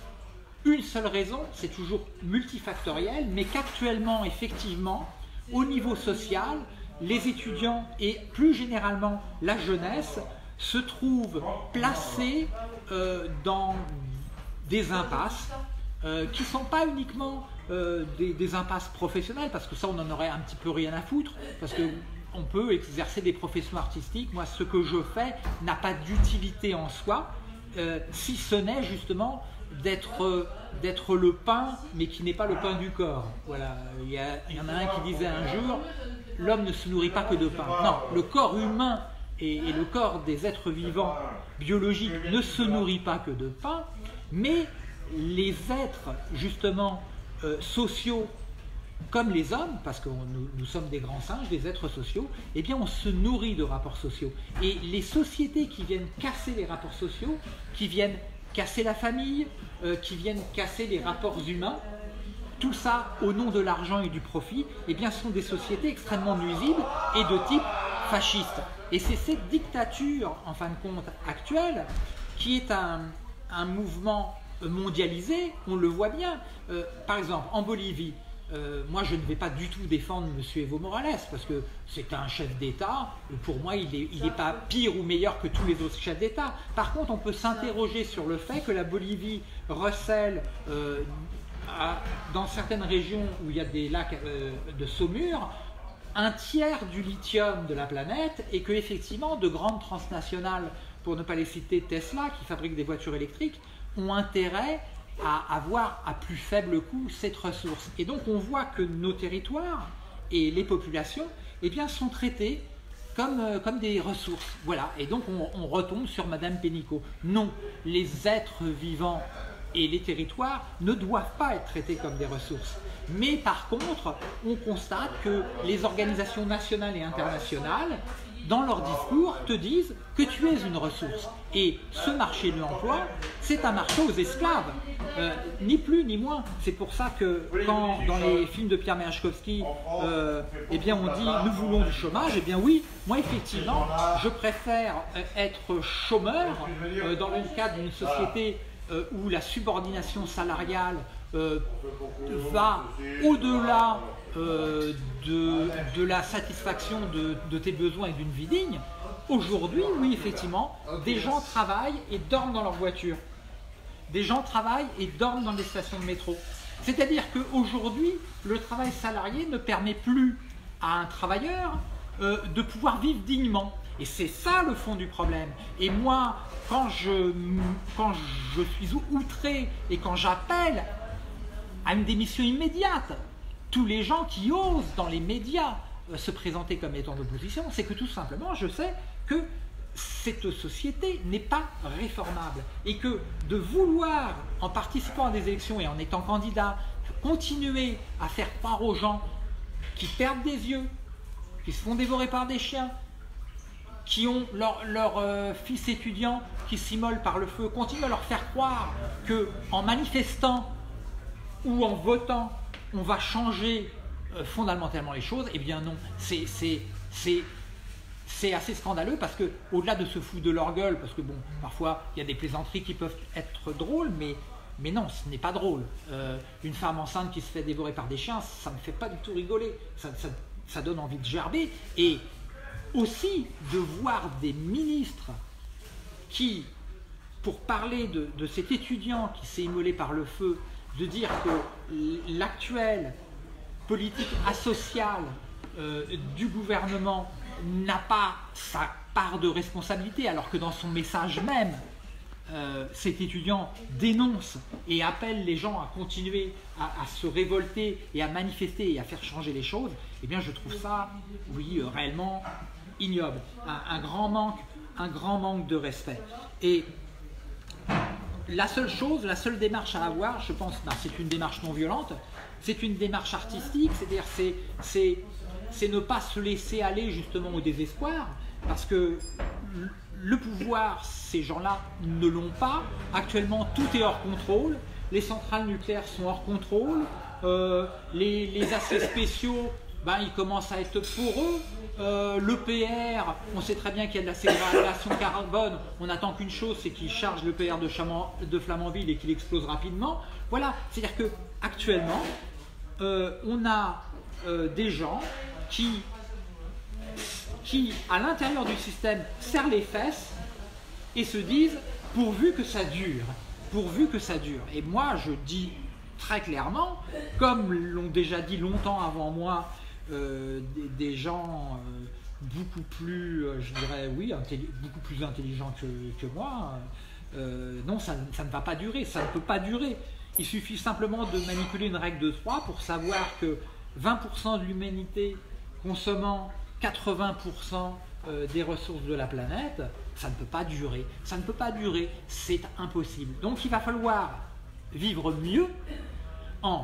une seule raison, c'est toujours multifactoriel, mais qu'actuellement, effectivement, au niveau social, les étudiants et plus généralement la jeunesse se trouvent placés euh, dans des impasses euh, qui ne sont pas uniquement euh, des, des impasses professionnelles, parce que ça on en aurait un petit peu rien à foutre, parce que on peut exercer des professions artistiques. Moi, ce que je fais n'a pas d'utilité en soi, euh, si ce n'est justement d'être d'être le pain, mais qui n'est pas le pain du corps. Voilà, il y, a, il y en a un qui disait un jour, l'homme ne se nourrit pas que de pain. Non, le corps humain et, et le corps des êtres vivants biologiques ne se nourrit pas que de pain, mais les êtres justement euh, sociaux, comme les hommes, parce que nous, nous sommes des grands singes, des êtres sociaux, eh bien on se nourrit de rapports sociaux. Et les sociétés qui viennent casser les rapports sociaux, qui viennent casser la famille, euh, qui viennent casser les rapports humains, tout ça au nom de l'argent et du profit, eh bien sont des sociétés extrêmement nuisibles et de type fasciste. Et c'est cette dictature, en fin de compte, actuelle, qui est un, un mouvement mondialisé, on le voit bien. Euh, par exemple, en Bolivie, Euh, moi, je ne vais pas du tout défendre M. Evo Morales parce que c'est un chef d'État. Pour moi, il n'est il est pas pire ou meilleur que tous les autres chefs d'État. Par contre, on peut s'interroger sur le fait que la Bolivie recèle euh, à, dans certaines régions où il y a des lacs euh, de saumure un tiers du lithium de la planète et que effectivement de grandes transnationales, pour ne pas les citer, Tesla, qui fabrique des voitures électriques, ont intérêt à avoir à plus faible coût cette ressource. Et donc on voit que nos territoires et les populations eh bien, sont traités comme, euh, comme des ressources. Voilà, et donc on, on retombe sur Madame Pénicaud. Non, les êtres vivants et les territoires ne doivent pas être traités comme des ressources. Mais par contre, on constate que les organisations nationales et internationales, dans leur discours, te disent que tu es une ressource. Et ce marché de l'emploi, c'est un marché aux esclaves, euh, ni plus ni moins. C'est pour ça que quand dans les films de Pierre Merejkovski, euh, eh bien on dit nous voulons du chômage, eh bien oui, moi effectivement, je préfère être chômeur euh, dans le cadre d'une société euh, où la subordination salariale euh, va au-delà Euh, de, de la satisfaction de, de tes besoins et d'une vie digne. Aujourd'hui, oui, effectivement, des gens travaillent et dorment dans leur voiture. Des gens travaillent et dorment dans des stations de métro. C'est-à-dire qu'aujourd'hui, le travail salarié ne permet plus à un travailleur euh, de pouvoir vivre dignement. Et c'est ça le fond du problème. Et moi, quand je, quand je suis outré et quand j'appelle à une démission immédiate, tous les gens qui osent dans les médias euh, se présenter comme étant d'opposition, c'est que tout simplement, je sais que cette société n'est pas réformable et que de vouloir, en participant à des élections et en étant candidat, continuer à faire croire aux gens qui perdent des yeux, qui se font dévorer par des chiens, qui ont leur, leur euh, fils étudiant qui s'immole par le feu, continuer à leur faire croire qu'en manifestant ou en votant, on va changer euh, fondamentalement les choses. Eh bien non, c'est assez scandaleux parce que au-delà de se foutre de leur gueule, parce que bon, parfois il y a des plaisanteries qui peuvent être drôles, mais, mais non, ce n'est pas drôle. Euh, une femme enceinte qui se fait dévorer par des chiens, ça ne me fait pas du tout rigoler, ça, ça, ça donne envie de gerber. Et aussi de voir des ministres qui, pour parler de, de cet étudiant qui s'est immolé par le feu, de dire que l'actuelle politique asociale euh, du gouvernement n'a pas sa part de responsabilité, alors que dans son message même, euh, cet étudiant dénonce et appelle les gens à continuer à, à se révolter et à manifester et à faire changer les choses, eh bien je trouve ça, oui, euh, réellement ignoble. Un, un grand manque, un grand manque de respect. Et la seule chose, la seule démarche à avoir, je pense, ben, c'est une démarche non violente, c'est une démarche artistique, c'est-à-dire c'est, c'est, c'est ne pas se laisser aller justement au désespoir, parce que le pouvoir, ces gens-là ne l'ont pas. Actuellement, tout est hors contrôle, les centrales nucléaires sont hors contrôle, euh, les, les accès spéciaux, ben, ils commencent à être pour eux. Euh, l'E P R, on sait très bien qu'il y a de la ségrégation carbone, on attend qu'une chose, c'est qu'il charge l'E P R de, de Flamanville et qu'il explose rapidement. Voilà, c'est-à-dire que actuellement, euh, on a euh, des gens qui, qui, à l'intérieur du système, serrent les fesses et se disent pourvu que ça dure, pourvu que ça dure. Et moi, je dis très clairement, comme l'ont déjà dit longtemps avant moi, Euh, des, des gens euh, beaucoup plus, euh, je dirais, oui, beaucoup plus intelligents que, que moi, euh, non, ça, ça ne va pas durer, ça ne peut pas durer. Il suffit simplement de manipuler une règle de trois pour savoir que vingt pour cent de l'humanité consommant quatre-vingts pour cent des ressources de la planète, ça ne peut pas durer, ça ne peut pas durer, c'est impossible. Donc il va falloir vivre mieux en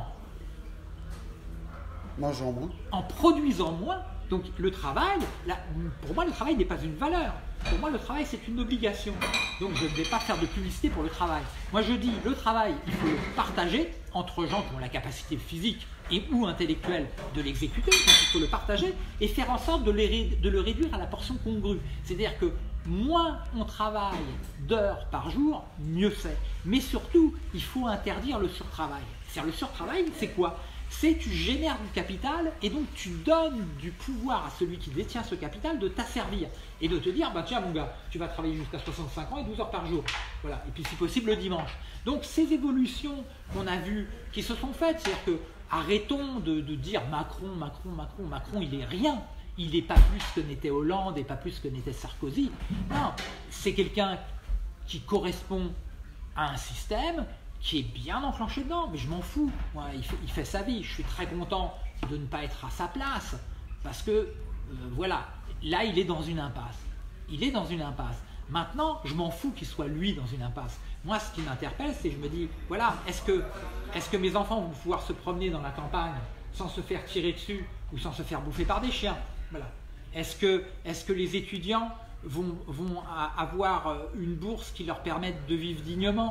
mangeant moins, en produisant moins. Donc le travail, là, pour moi le travail n'est pas une valeur, pour moi le travail c'est une obligation. Donc je ne vais pas faire de publicité pour le travail. Moi je dis le travail, il faut le partager entre gens qui ont la capacité physique et ou intellectuelle de l'exécuter, donc il faut le partager et faire en sorte de, les, de le réduire à la portion congrue. C'est-à-dire que moins on travaille d'heures par jour, mieux c'est. Mais surtout, il faut interdire le surtravail. C'est-à-dire le surtravail, c'est quoi ? C'est que tu génères du capital et donc tu donnes du pouvoir à celui qui détient ce capital de t'asservir et de te dire bah tiens mon gars, tu vas travailler jusqu'à soixante-cinq ans et douze heures par jour, voilà, et puis si possible le dimanche. Donc ces évolutions qu'on a vues qui se sont faites, c'est-à-dire que arrêtons de, de dire Macron, Macron, Macron, Macron, il est rien, il n'est pas plus que n'était Hollande et pas plus que n'était Sarkozy. Non, c'est quelqu'un qui correspond à un système qui est bien enclenché dedans, mais je m'en fous. Ouais, il, fait, il fait sa vie. Je suis très content de ne pas être à sa place, parce que, euh, voilà, là, il est dans une impasse. Il est dans une impasse. Maintenant, je m'en fous qu'il soit lui dans une impasse. Moi, ce qui m'interpelle, c'est que je me dis, voilà, est-ce que, est-ce que mes enfants vont pouvoir se promener dans la campagne sans se faire tirer dessus ou sans se faire bouffer par des chiens? Voilà. Est-ce que, est-ce que les étudiants vont, vont avoir une bourse qui leur permette de vivre dignement?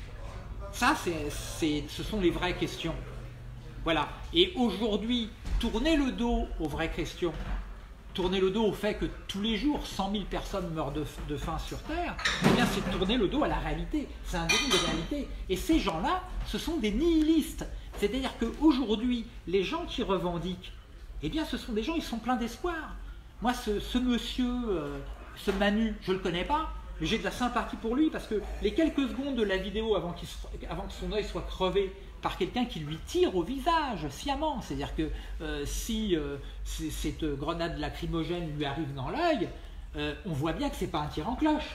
Ça, c'est, c'est, ce sont les vraies questions. Voilà. Et aujourd'hui, tourner le dos aux vraies questions, tourner le dos au fait que tous les jours, cent mille personnes meurent de, de faim sur Terre, eh bien, c'est tourner le dos à la réalité. C'est un déni de réalité. Et ces gens-là, ce sont des nihilistes. C'est-à-dire qu'aujourd'hui, les gens qui revendiquent, eh bien, ce sont des gens, ils sont pleins d'espoir. Moi, ce, ce monsieur, euh, ce Manu, je ne le connais pas, mais j'ai de la sympathie pour lui parce que les quelques secondes de la vidéo avant, qu'il, avant que son œil soit crevé par quelqu'un qui lui tire au visage sciemment, c'est-à-dire que euh, si euh, cette grenade lacrymogène lui arrive dans l'œil, euh, on voit bien que ce n'est pas un tir en cloche.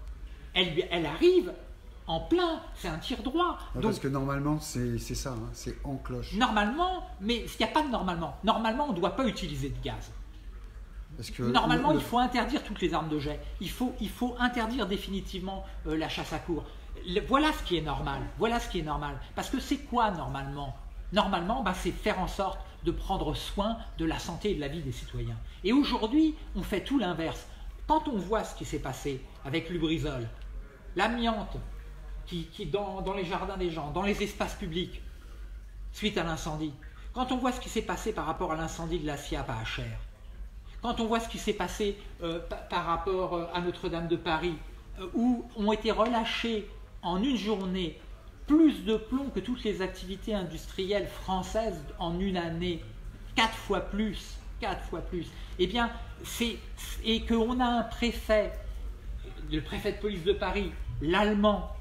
Elle, elle arrive en plein, c'est un tir droit. Non, Donc, parce que normalement, c'est ça, hein, c'est en cloche. Normalement, mais il n'y a pas de normalement. Normalement, on ne doit pas utiliser de gaz. Parce que Normalement, le, le... il faut interdire toutes les armes de jet. Il faut, il faut interdire définitivement euh, la chasse à courre. Le, voilà ce qui est normal. Voilà ce qui est normal. Parce que c'est quoi normalement? Normalement, bah, c'est faire en sorte de prendre soin de la santé et de la vie des citoyens. Et aujourd'hui, on fait tout l'inverse. Quand on voit ce qui s'est passé avec Lubrizol, l'amiante qui, qui dans, dans les jardins des gens, dans les espaces publics, suite à l'incendie, quand on voit ce qui s'est passé par rapport à l'incendie de la SIAP à Achères, quand on voit ce qui s'est passé euh, par, par rapport euh, à Notre-Dame de Paris, euh, où ont été relâchés en une journée plus de plomb que toutes les activités industrielles françaises en une année, quatre fois plus, quatre fois plus, eh bien, c'est, et qu'on a un préfet, le préfet de police de Paris, l'allemand,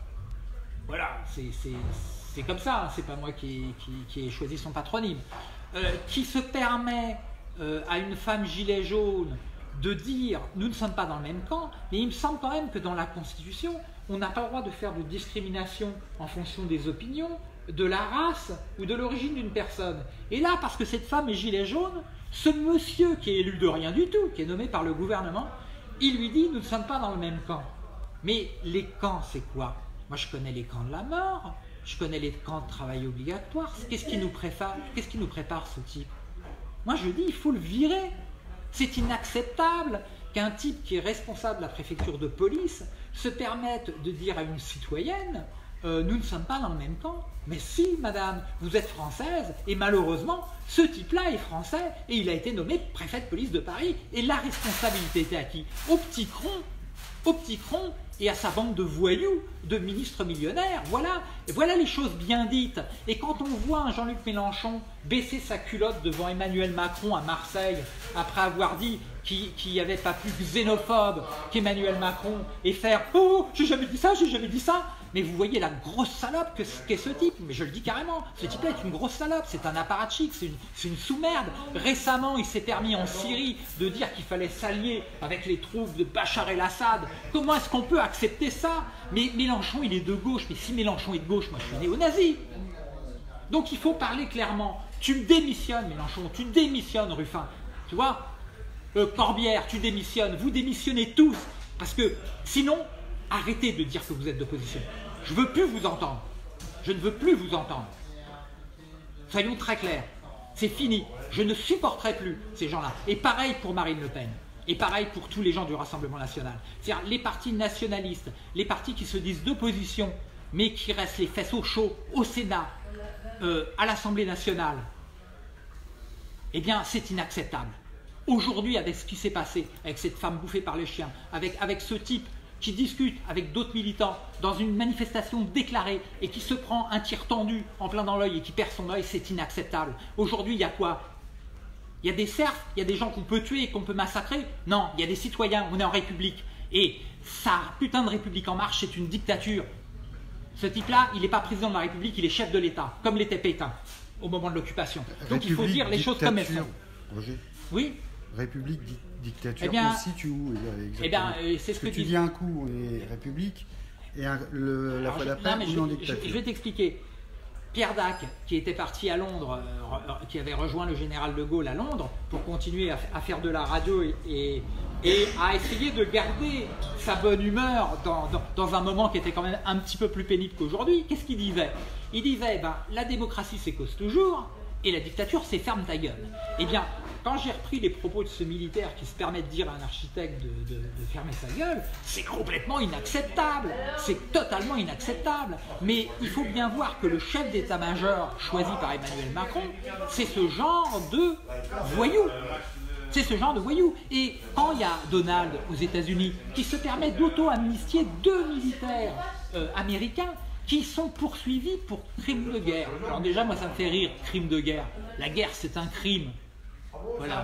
voilà, c'est comme ça, hein, c'est pas moi qui, qui, qui ai choisi son patronyme, euh, qui se permet euh, à une femme gilet jaune de dire « nous ne sommes pas dans le même camp », mais il me semble quand même que dans la Constitution, on n'a pas le droit de faire de discrimination en fonction des opinions, de la race ou de l'origine d'une personne. Et là, parce que cette femme est gilet jaune, ce monsieur qui est élu de rien du tout, qui est nommé par le gouvernement, il lui dit « nous ne sommes pas dans le même camp ». Mais les camps, c'est quoi? Moi, je connais les camps de la mort, je connais les camps de travail obligatoire. Qu'est-ce qui nous prépare, qu'est-ce qui nous prépare ce type? Moi, je dis, il faut le virer. C'est inacceptable qu'un type qui est responsable de la préfecture de police se permette de dire à une citoyenne euh, « nous ne sommes pas dans le même camp ». Mais si, madame, vous êtes française, et malheureusement, ce type-là est français, et il a été nommé préfet de police de Paris. Et la responsabilité était à qui? Au petit cron, au petit cron et à sa bande de voyous, de ministres millionnaires. Voilà, voilà les choses bien dites. Et quand on voit un Jean-Luc Mélenchon baisser sa culotte devant Emmanuel Macron à Marseille, après avoir dit qu'il n'y avait pas plus xénophobe qu'Emmanuel Macron, et faire « Oh, j'ai jamais dit ça, j'ai jamais dit ça !» Mais vous voyez la grosse salope que qu'est ce type, mais je le dis carrément, ce type-là est une grosse salope, c'est un apparatchik, c'est une, une sous-merde. Récemment, il s'est permis en Syrie de dire qu'il fallait s'allier avec les troupes de Bachar el-Assad. Comment est-ce qu'on peut accepter ça? Mais Mélenchon, il est de gauche, mais si Mélenchon est de gauche, moi je suis néo-nazi. Donc il faut parler clairement. Tu démissionnes, Mélenchon, tu démissionnes, Ruffin. Tu vois, euh, Corbière, tu démissionnes, vous démissionnez tous, parce que sinon, arrêtez de dire que vous êtes d'opposition. Je ne veux plus vous entendre. Je ne veux plus vous entendre. Soyons très clairs. C'est fini. Je ne supporterai plus ces gens-là. Et pareil pour Marine Le Pen. Et pareil pour tous les gens du Rassemblement national. C'est-à-dire les partis nationalistes, les partis qui se disent d'opposition, mais qui restent les fesses au chaud au Sénat, euh, à l'Assemblée nationale. Eh bien, c'est inacceptable. Aujourd'hui, avec ce qui s'est passé, avec cette femme bouffée par les chiens, avec, avec ce type qui discute avec d'autres militants dans une manifestation déclarée et qui se prend un tir tendu en plein dans l'œil et qui perd son œil, c'est inacceptable. Aujourd'hui, il y a quoi? Il y a des serfs, il y a des gens qu'on peut tuer et qu'on peut massacrer? Non, il y a des citoyens, on est en République. Et sa putain de République en marche, c'est une dictature. Ce type-là, il n'est pas président de la République, il est chef de l'État, comme l'était Pétain au moment de l'occupation. Donc il faut dire les choses comme elles sont. Roger. Oui. République, di dictature, eh bien, on se situe où exactement? Eh bien, c'est ce que, que tu dis un coup, on est République, et un, le, la Alors, fois je, d'après, on est en je, dictature. je, je vais t'expliquer. Pierre Dac, qui était parti à Londres, euh, qui avait rejoint le général de Gaulle à Londres pour continuer à, à faire de la radio et, et, et à essayer de garder sa bonne humeur dans, dans, dans un moment qui était quand même un petit peu plus pénible qu'aujourd'hui, qu'est-ce qu'il disait? Il disait, ben, la démocratie c'est cause toujours, et la dictature c'est ferme ta gueule. Eh bien, quand j'ai repris les propos de ce militaire qui se permet de dire à un architecte de, de, de fermer sa gueule, c'est complètement inacceptable, c'est totalement inacceptable. Mais il faut bien voir que le chef d'état-major choisi par Emmanuel Macron, c'est ce genre de voyou. C'est ce genre de voyou. Et quand il y a Donald aux États-Unis qui se permet d'auto-amnistier deux militaires euh, américains qui sont poursuivis pour crimes de guerre. Alors déjà, moi, ça me fait rire, crime de guerre. La guerre, c'est un crime. Voilà.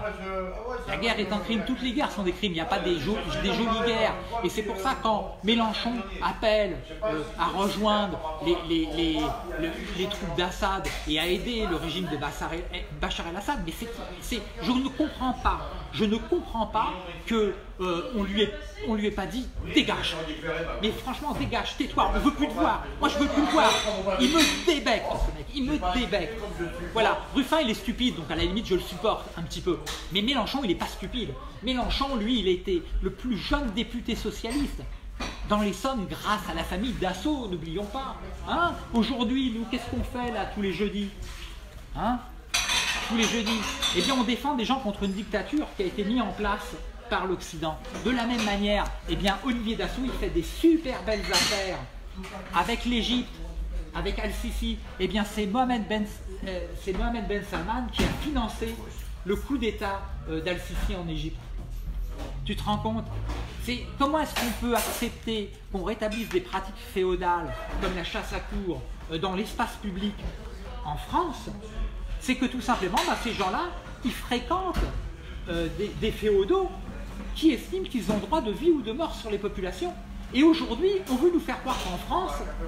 La guerre est un crime, toutes les guerres sont des crimes, il n'y a pas des, jo des jolies guerres. Et c'est pour ça quand Mélenchon appelle euh, à rejoindre les, les, les, les, les troupes d'Assad et à aider le régime de Bachar el-Assad, mais c'est, je ne comprends pas, je ne comprends pas que euh, on lui ait, on lui ait pas dit dégage. Mais franchement, dégage, tais-toi, on veut plus te voir. Moi, je veux plus te voir. Il me débecte, ce mec, il me débecte. Voilà, Ruffin, il est stupide, donc à la limite, je le supporte un petit peu. Mais Mélenchon, il n'est pas stupide. Mélenchon, lui, il était le plus jeune député socialiste dans l'Essonne grâce à la famille Dassault, n'oublions pas. Hein, aujourd'hui, nous, qu'est-ce qu'on fait là tous les jeudis? Hein, tous les jeudis, eh bien, on défend des gens contre une dictature qui a été mise en place par l'Occident. De la même manière, eh bien, Olivier Dassault, il fait des super belles affaires avec l'Égypte, avec Al-Sisi. Eh bien, c'est Mohamed Ben, euh, c'est Mohamed Ben Salman qui a financé le coup d'État euh, d'Al-Sisi en Égypte. Tu te rends compte? C'est comment est-ce qu'on peut accepter qu'on rétablisse des pratiques féodales comme la chasse à courre euh, dans l'espace public en France? C'est que tout simplement, bah, ces gens-là, ils fréquentent euh, des, des féodaux qui estiment qu'ils ont droit de vie ou de mort sur les populations. Et aujourd'hui, on veut nous faire croire qu'en France,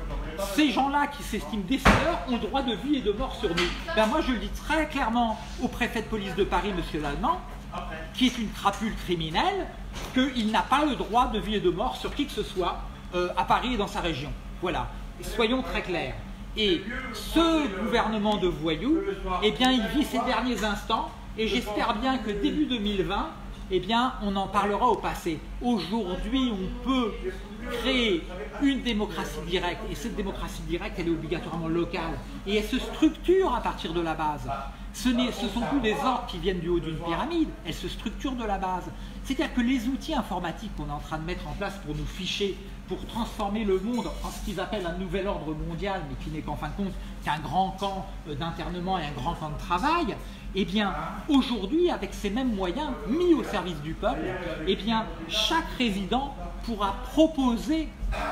ces gens-là qui s'estiment décideurs ont droit de vie et de mort sur nous. Ben moi, je le dis très clairement au préfet de police de Paris, M. Lallemand, qui est une crapule criminelle, qu'il n'a pas le droit de vie et de mort sur qui que ce soit euh, à Paris et dans sa région. Voilà, et soyons très clairs. Et ce gouvernement de voyous, eh bien, il vit ses derniers instants, et j'espère bien que début deux mille vingt, eh bien, on en parlera au passé. Aujourd'hui, on peut créer une démocratie directe, et cette démocratie directe, elle est obligatoirement locale, et elle se structure à partir de la base. Ce ne sont plus des ordres qui viennent du haut d'une pyramide, elle se structure de la base. C'est-à-dire que les outils informatiques qu'on est en train de mettre en place pour nous ficher, pour transformer le monde en ce qu'ils appellent un nouvel ordre mondial, mais qui n'est qu'en fin de compte qu'un grand camp d'internement et un grand camp de travail, eh bien, aujourd'hui, avec ces mêmes moyens mis au service du peuple, eh bien, chaque résident pourra proposer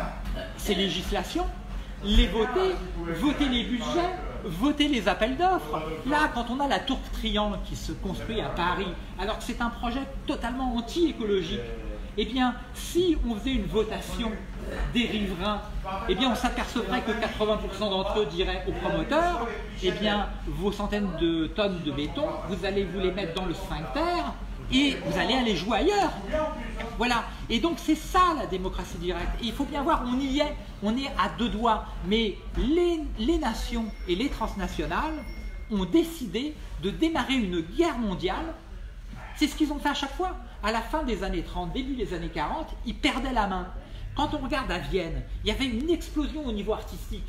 ces législations, les voter, voter les budgets, voter les appels d'offres. Là, quand on a la tour Triangle qui se construit à Paris, alors que c'est un projet totalement anti-écologique, eh bien, si on faisait une votation des riverains, eh bien, on s'apercevrait que quatre-vingts pour cent d'entre eux diraient aux promoteurs, eh bien, vos centaines de tonnes de béton, vous allez vous les mettre dans le sphincter et vous allez aller jouer ailleurs. Voilà. Et donc, c'est ça la démocratie directe. Et il faut bien voir, on y est, on est à deux doigts. Mais les, les nations et les transnationales ont décidé de démarrer une guerre mondiale. C'est ce qu'ils ont fait à chaque fois. À la fin des années trente, début des années quarante, ils perdaient la main. Quand on regarde à Vienne, il y avait une explosion au niveau artistique.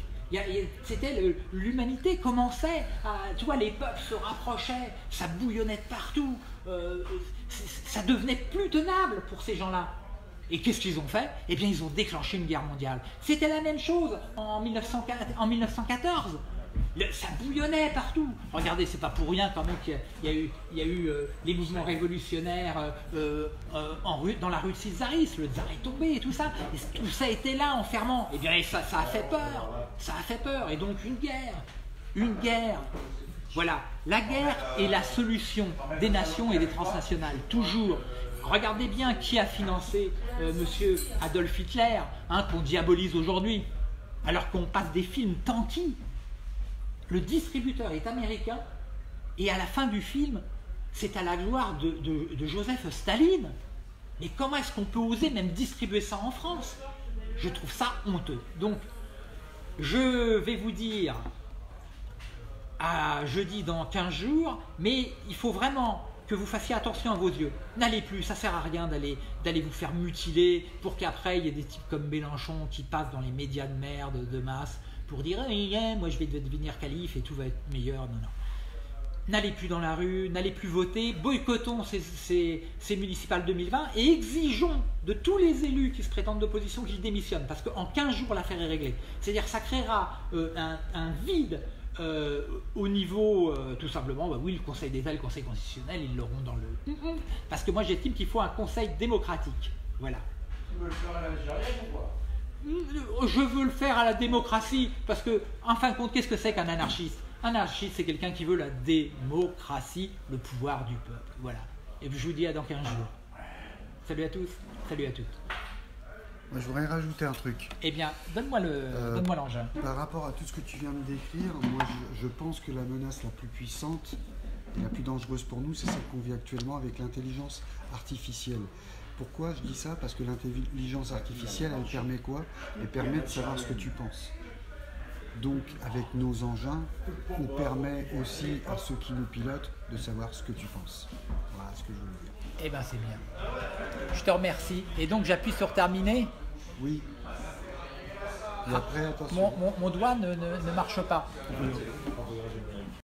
C'était l'humanité commençait, à, tu vois, les peuples se rapprochaient, ça bouillonnait de partout, euh, ça devenait plus tenable pour ces gens-là. Et qu'est-ce qu'ils ont fait? Eh bien, ils ont déclenché une guerre mondiale. C'était la même chose en mille neuf cent quatorze. Le, ça bouillonnait partout. Regardez, c'est pas pour rien quand même qu'il y, y a eu, il y a eu euh, les mouvements révolutionnaires euh, euh, en rue, dans la rue de Césaris, le tsar est tombé et tout ça. Et tout ça était là, enfermant. Et bien ça, ça a fait peur. Ça a fait peur. Et donc une guerre. Une guerre. Voilà. La guerre est la solution des nations et des transnationales. Toujours. Regardez bien qui a financé euh, monsieur Adolf Hitler, hein, qu'on diabolise aujourd'hui, alors qu'on passe des films tanky. Le distributeur est américain et à la fin du film, c'est à la gloire de, de, de Joseph Staline. Mais comment est-ce qu'on peut oser même distribuer ça en France? Je trouve ça honteux. Donc, je vais vous dire à jeudi dans quinze jours, mais il faut vraiment que vous fassiez attention à vos yeux. N'allez plus, ça sert à rien d'aller d'aller vous faire mutiler pour qu'après il y ait des types comme Mélenchon qui passent dans les médias de merde de masse pour dire eh, moi je vais devenir calife et tout va être meilleur. Non, non. N'allez plus dans la rue, n'allez plus voter, boycottons ces, ces, ces municipales deux mille vingt et exigeons de tous les élus qui se prétendent d'opposition qu'ils démissionnent, parce qu'en quinze jours l'affaire est réglée. C'est-à-dire que ça créera euh, un, un vide euh, au niveau, euh, tout simplement, bah oui, le Conseil d'État, le Conseil constitutionnel, ils l'auront dans le... Parce que moi j'estime qu'il faut un conseil démocratique. Voilà. Tu veux le faire à l'Algérienne ou quoi? Je veux le faire à la démocratie, parce que, en fin de compte, qu'est-ce que c'est qu'un anarchiste? Un anarchiste, c'est quelqu'un qui veut la démocratie, le pouvoir du peuple. Voilà. Et je vous dis à dans quinze jours. Salut à tous, salut à toutes. Moi, je voudrais rajouter un truc. Eh bien, donne-moi le, Euh, donne-moi l'engin. Par rapport à tout ce que tu viens de décrire, moi je, je pense que la menace la plus puissante et la plus dangereuse pour nous, c'est celle qu'on vit actuellement avec l'intelligence artificielle. Pourquoi je dis ça? Parce que l'intelligence artificielle, elle permet quoi? Elle permet de savoir ce que tu penses. Donc, avec nos engins, on permet aussi à ceux qui nous pilotent de savoir ce que tu penses. Voilà ce que je veux dire. Eh bien, c'est bien. Je te remercie. Et donc, j'appuie sur terminer. Oui. Et après, attention. Mon, mon, mon doigt ne, ne, ne marche pas. On peut- on peut-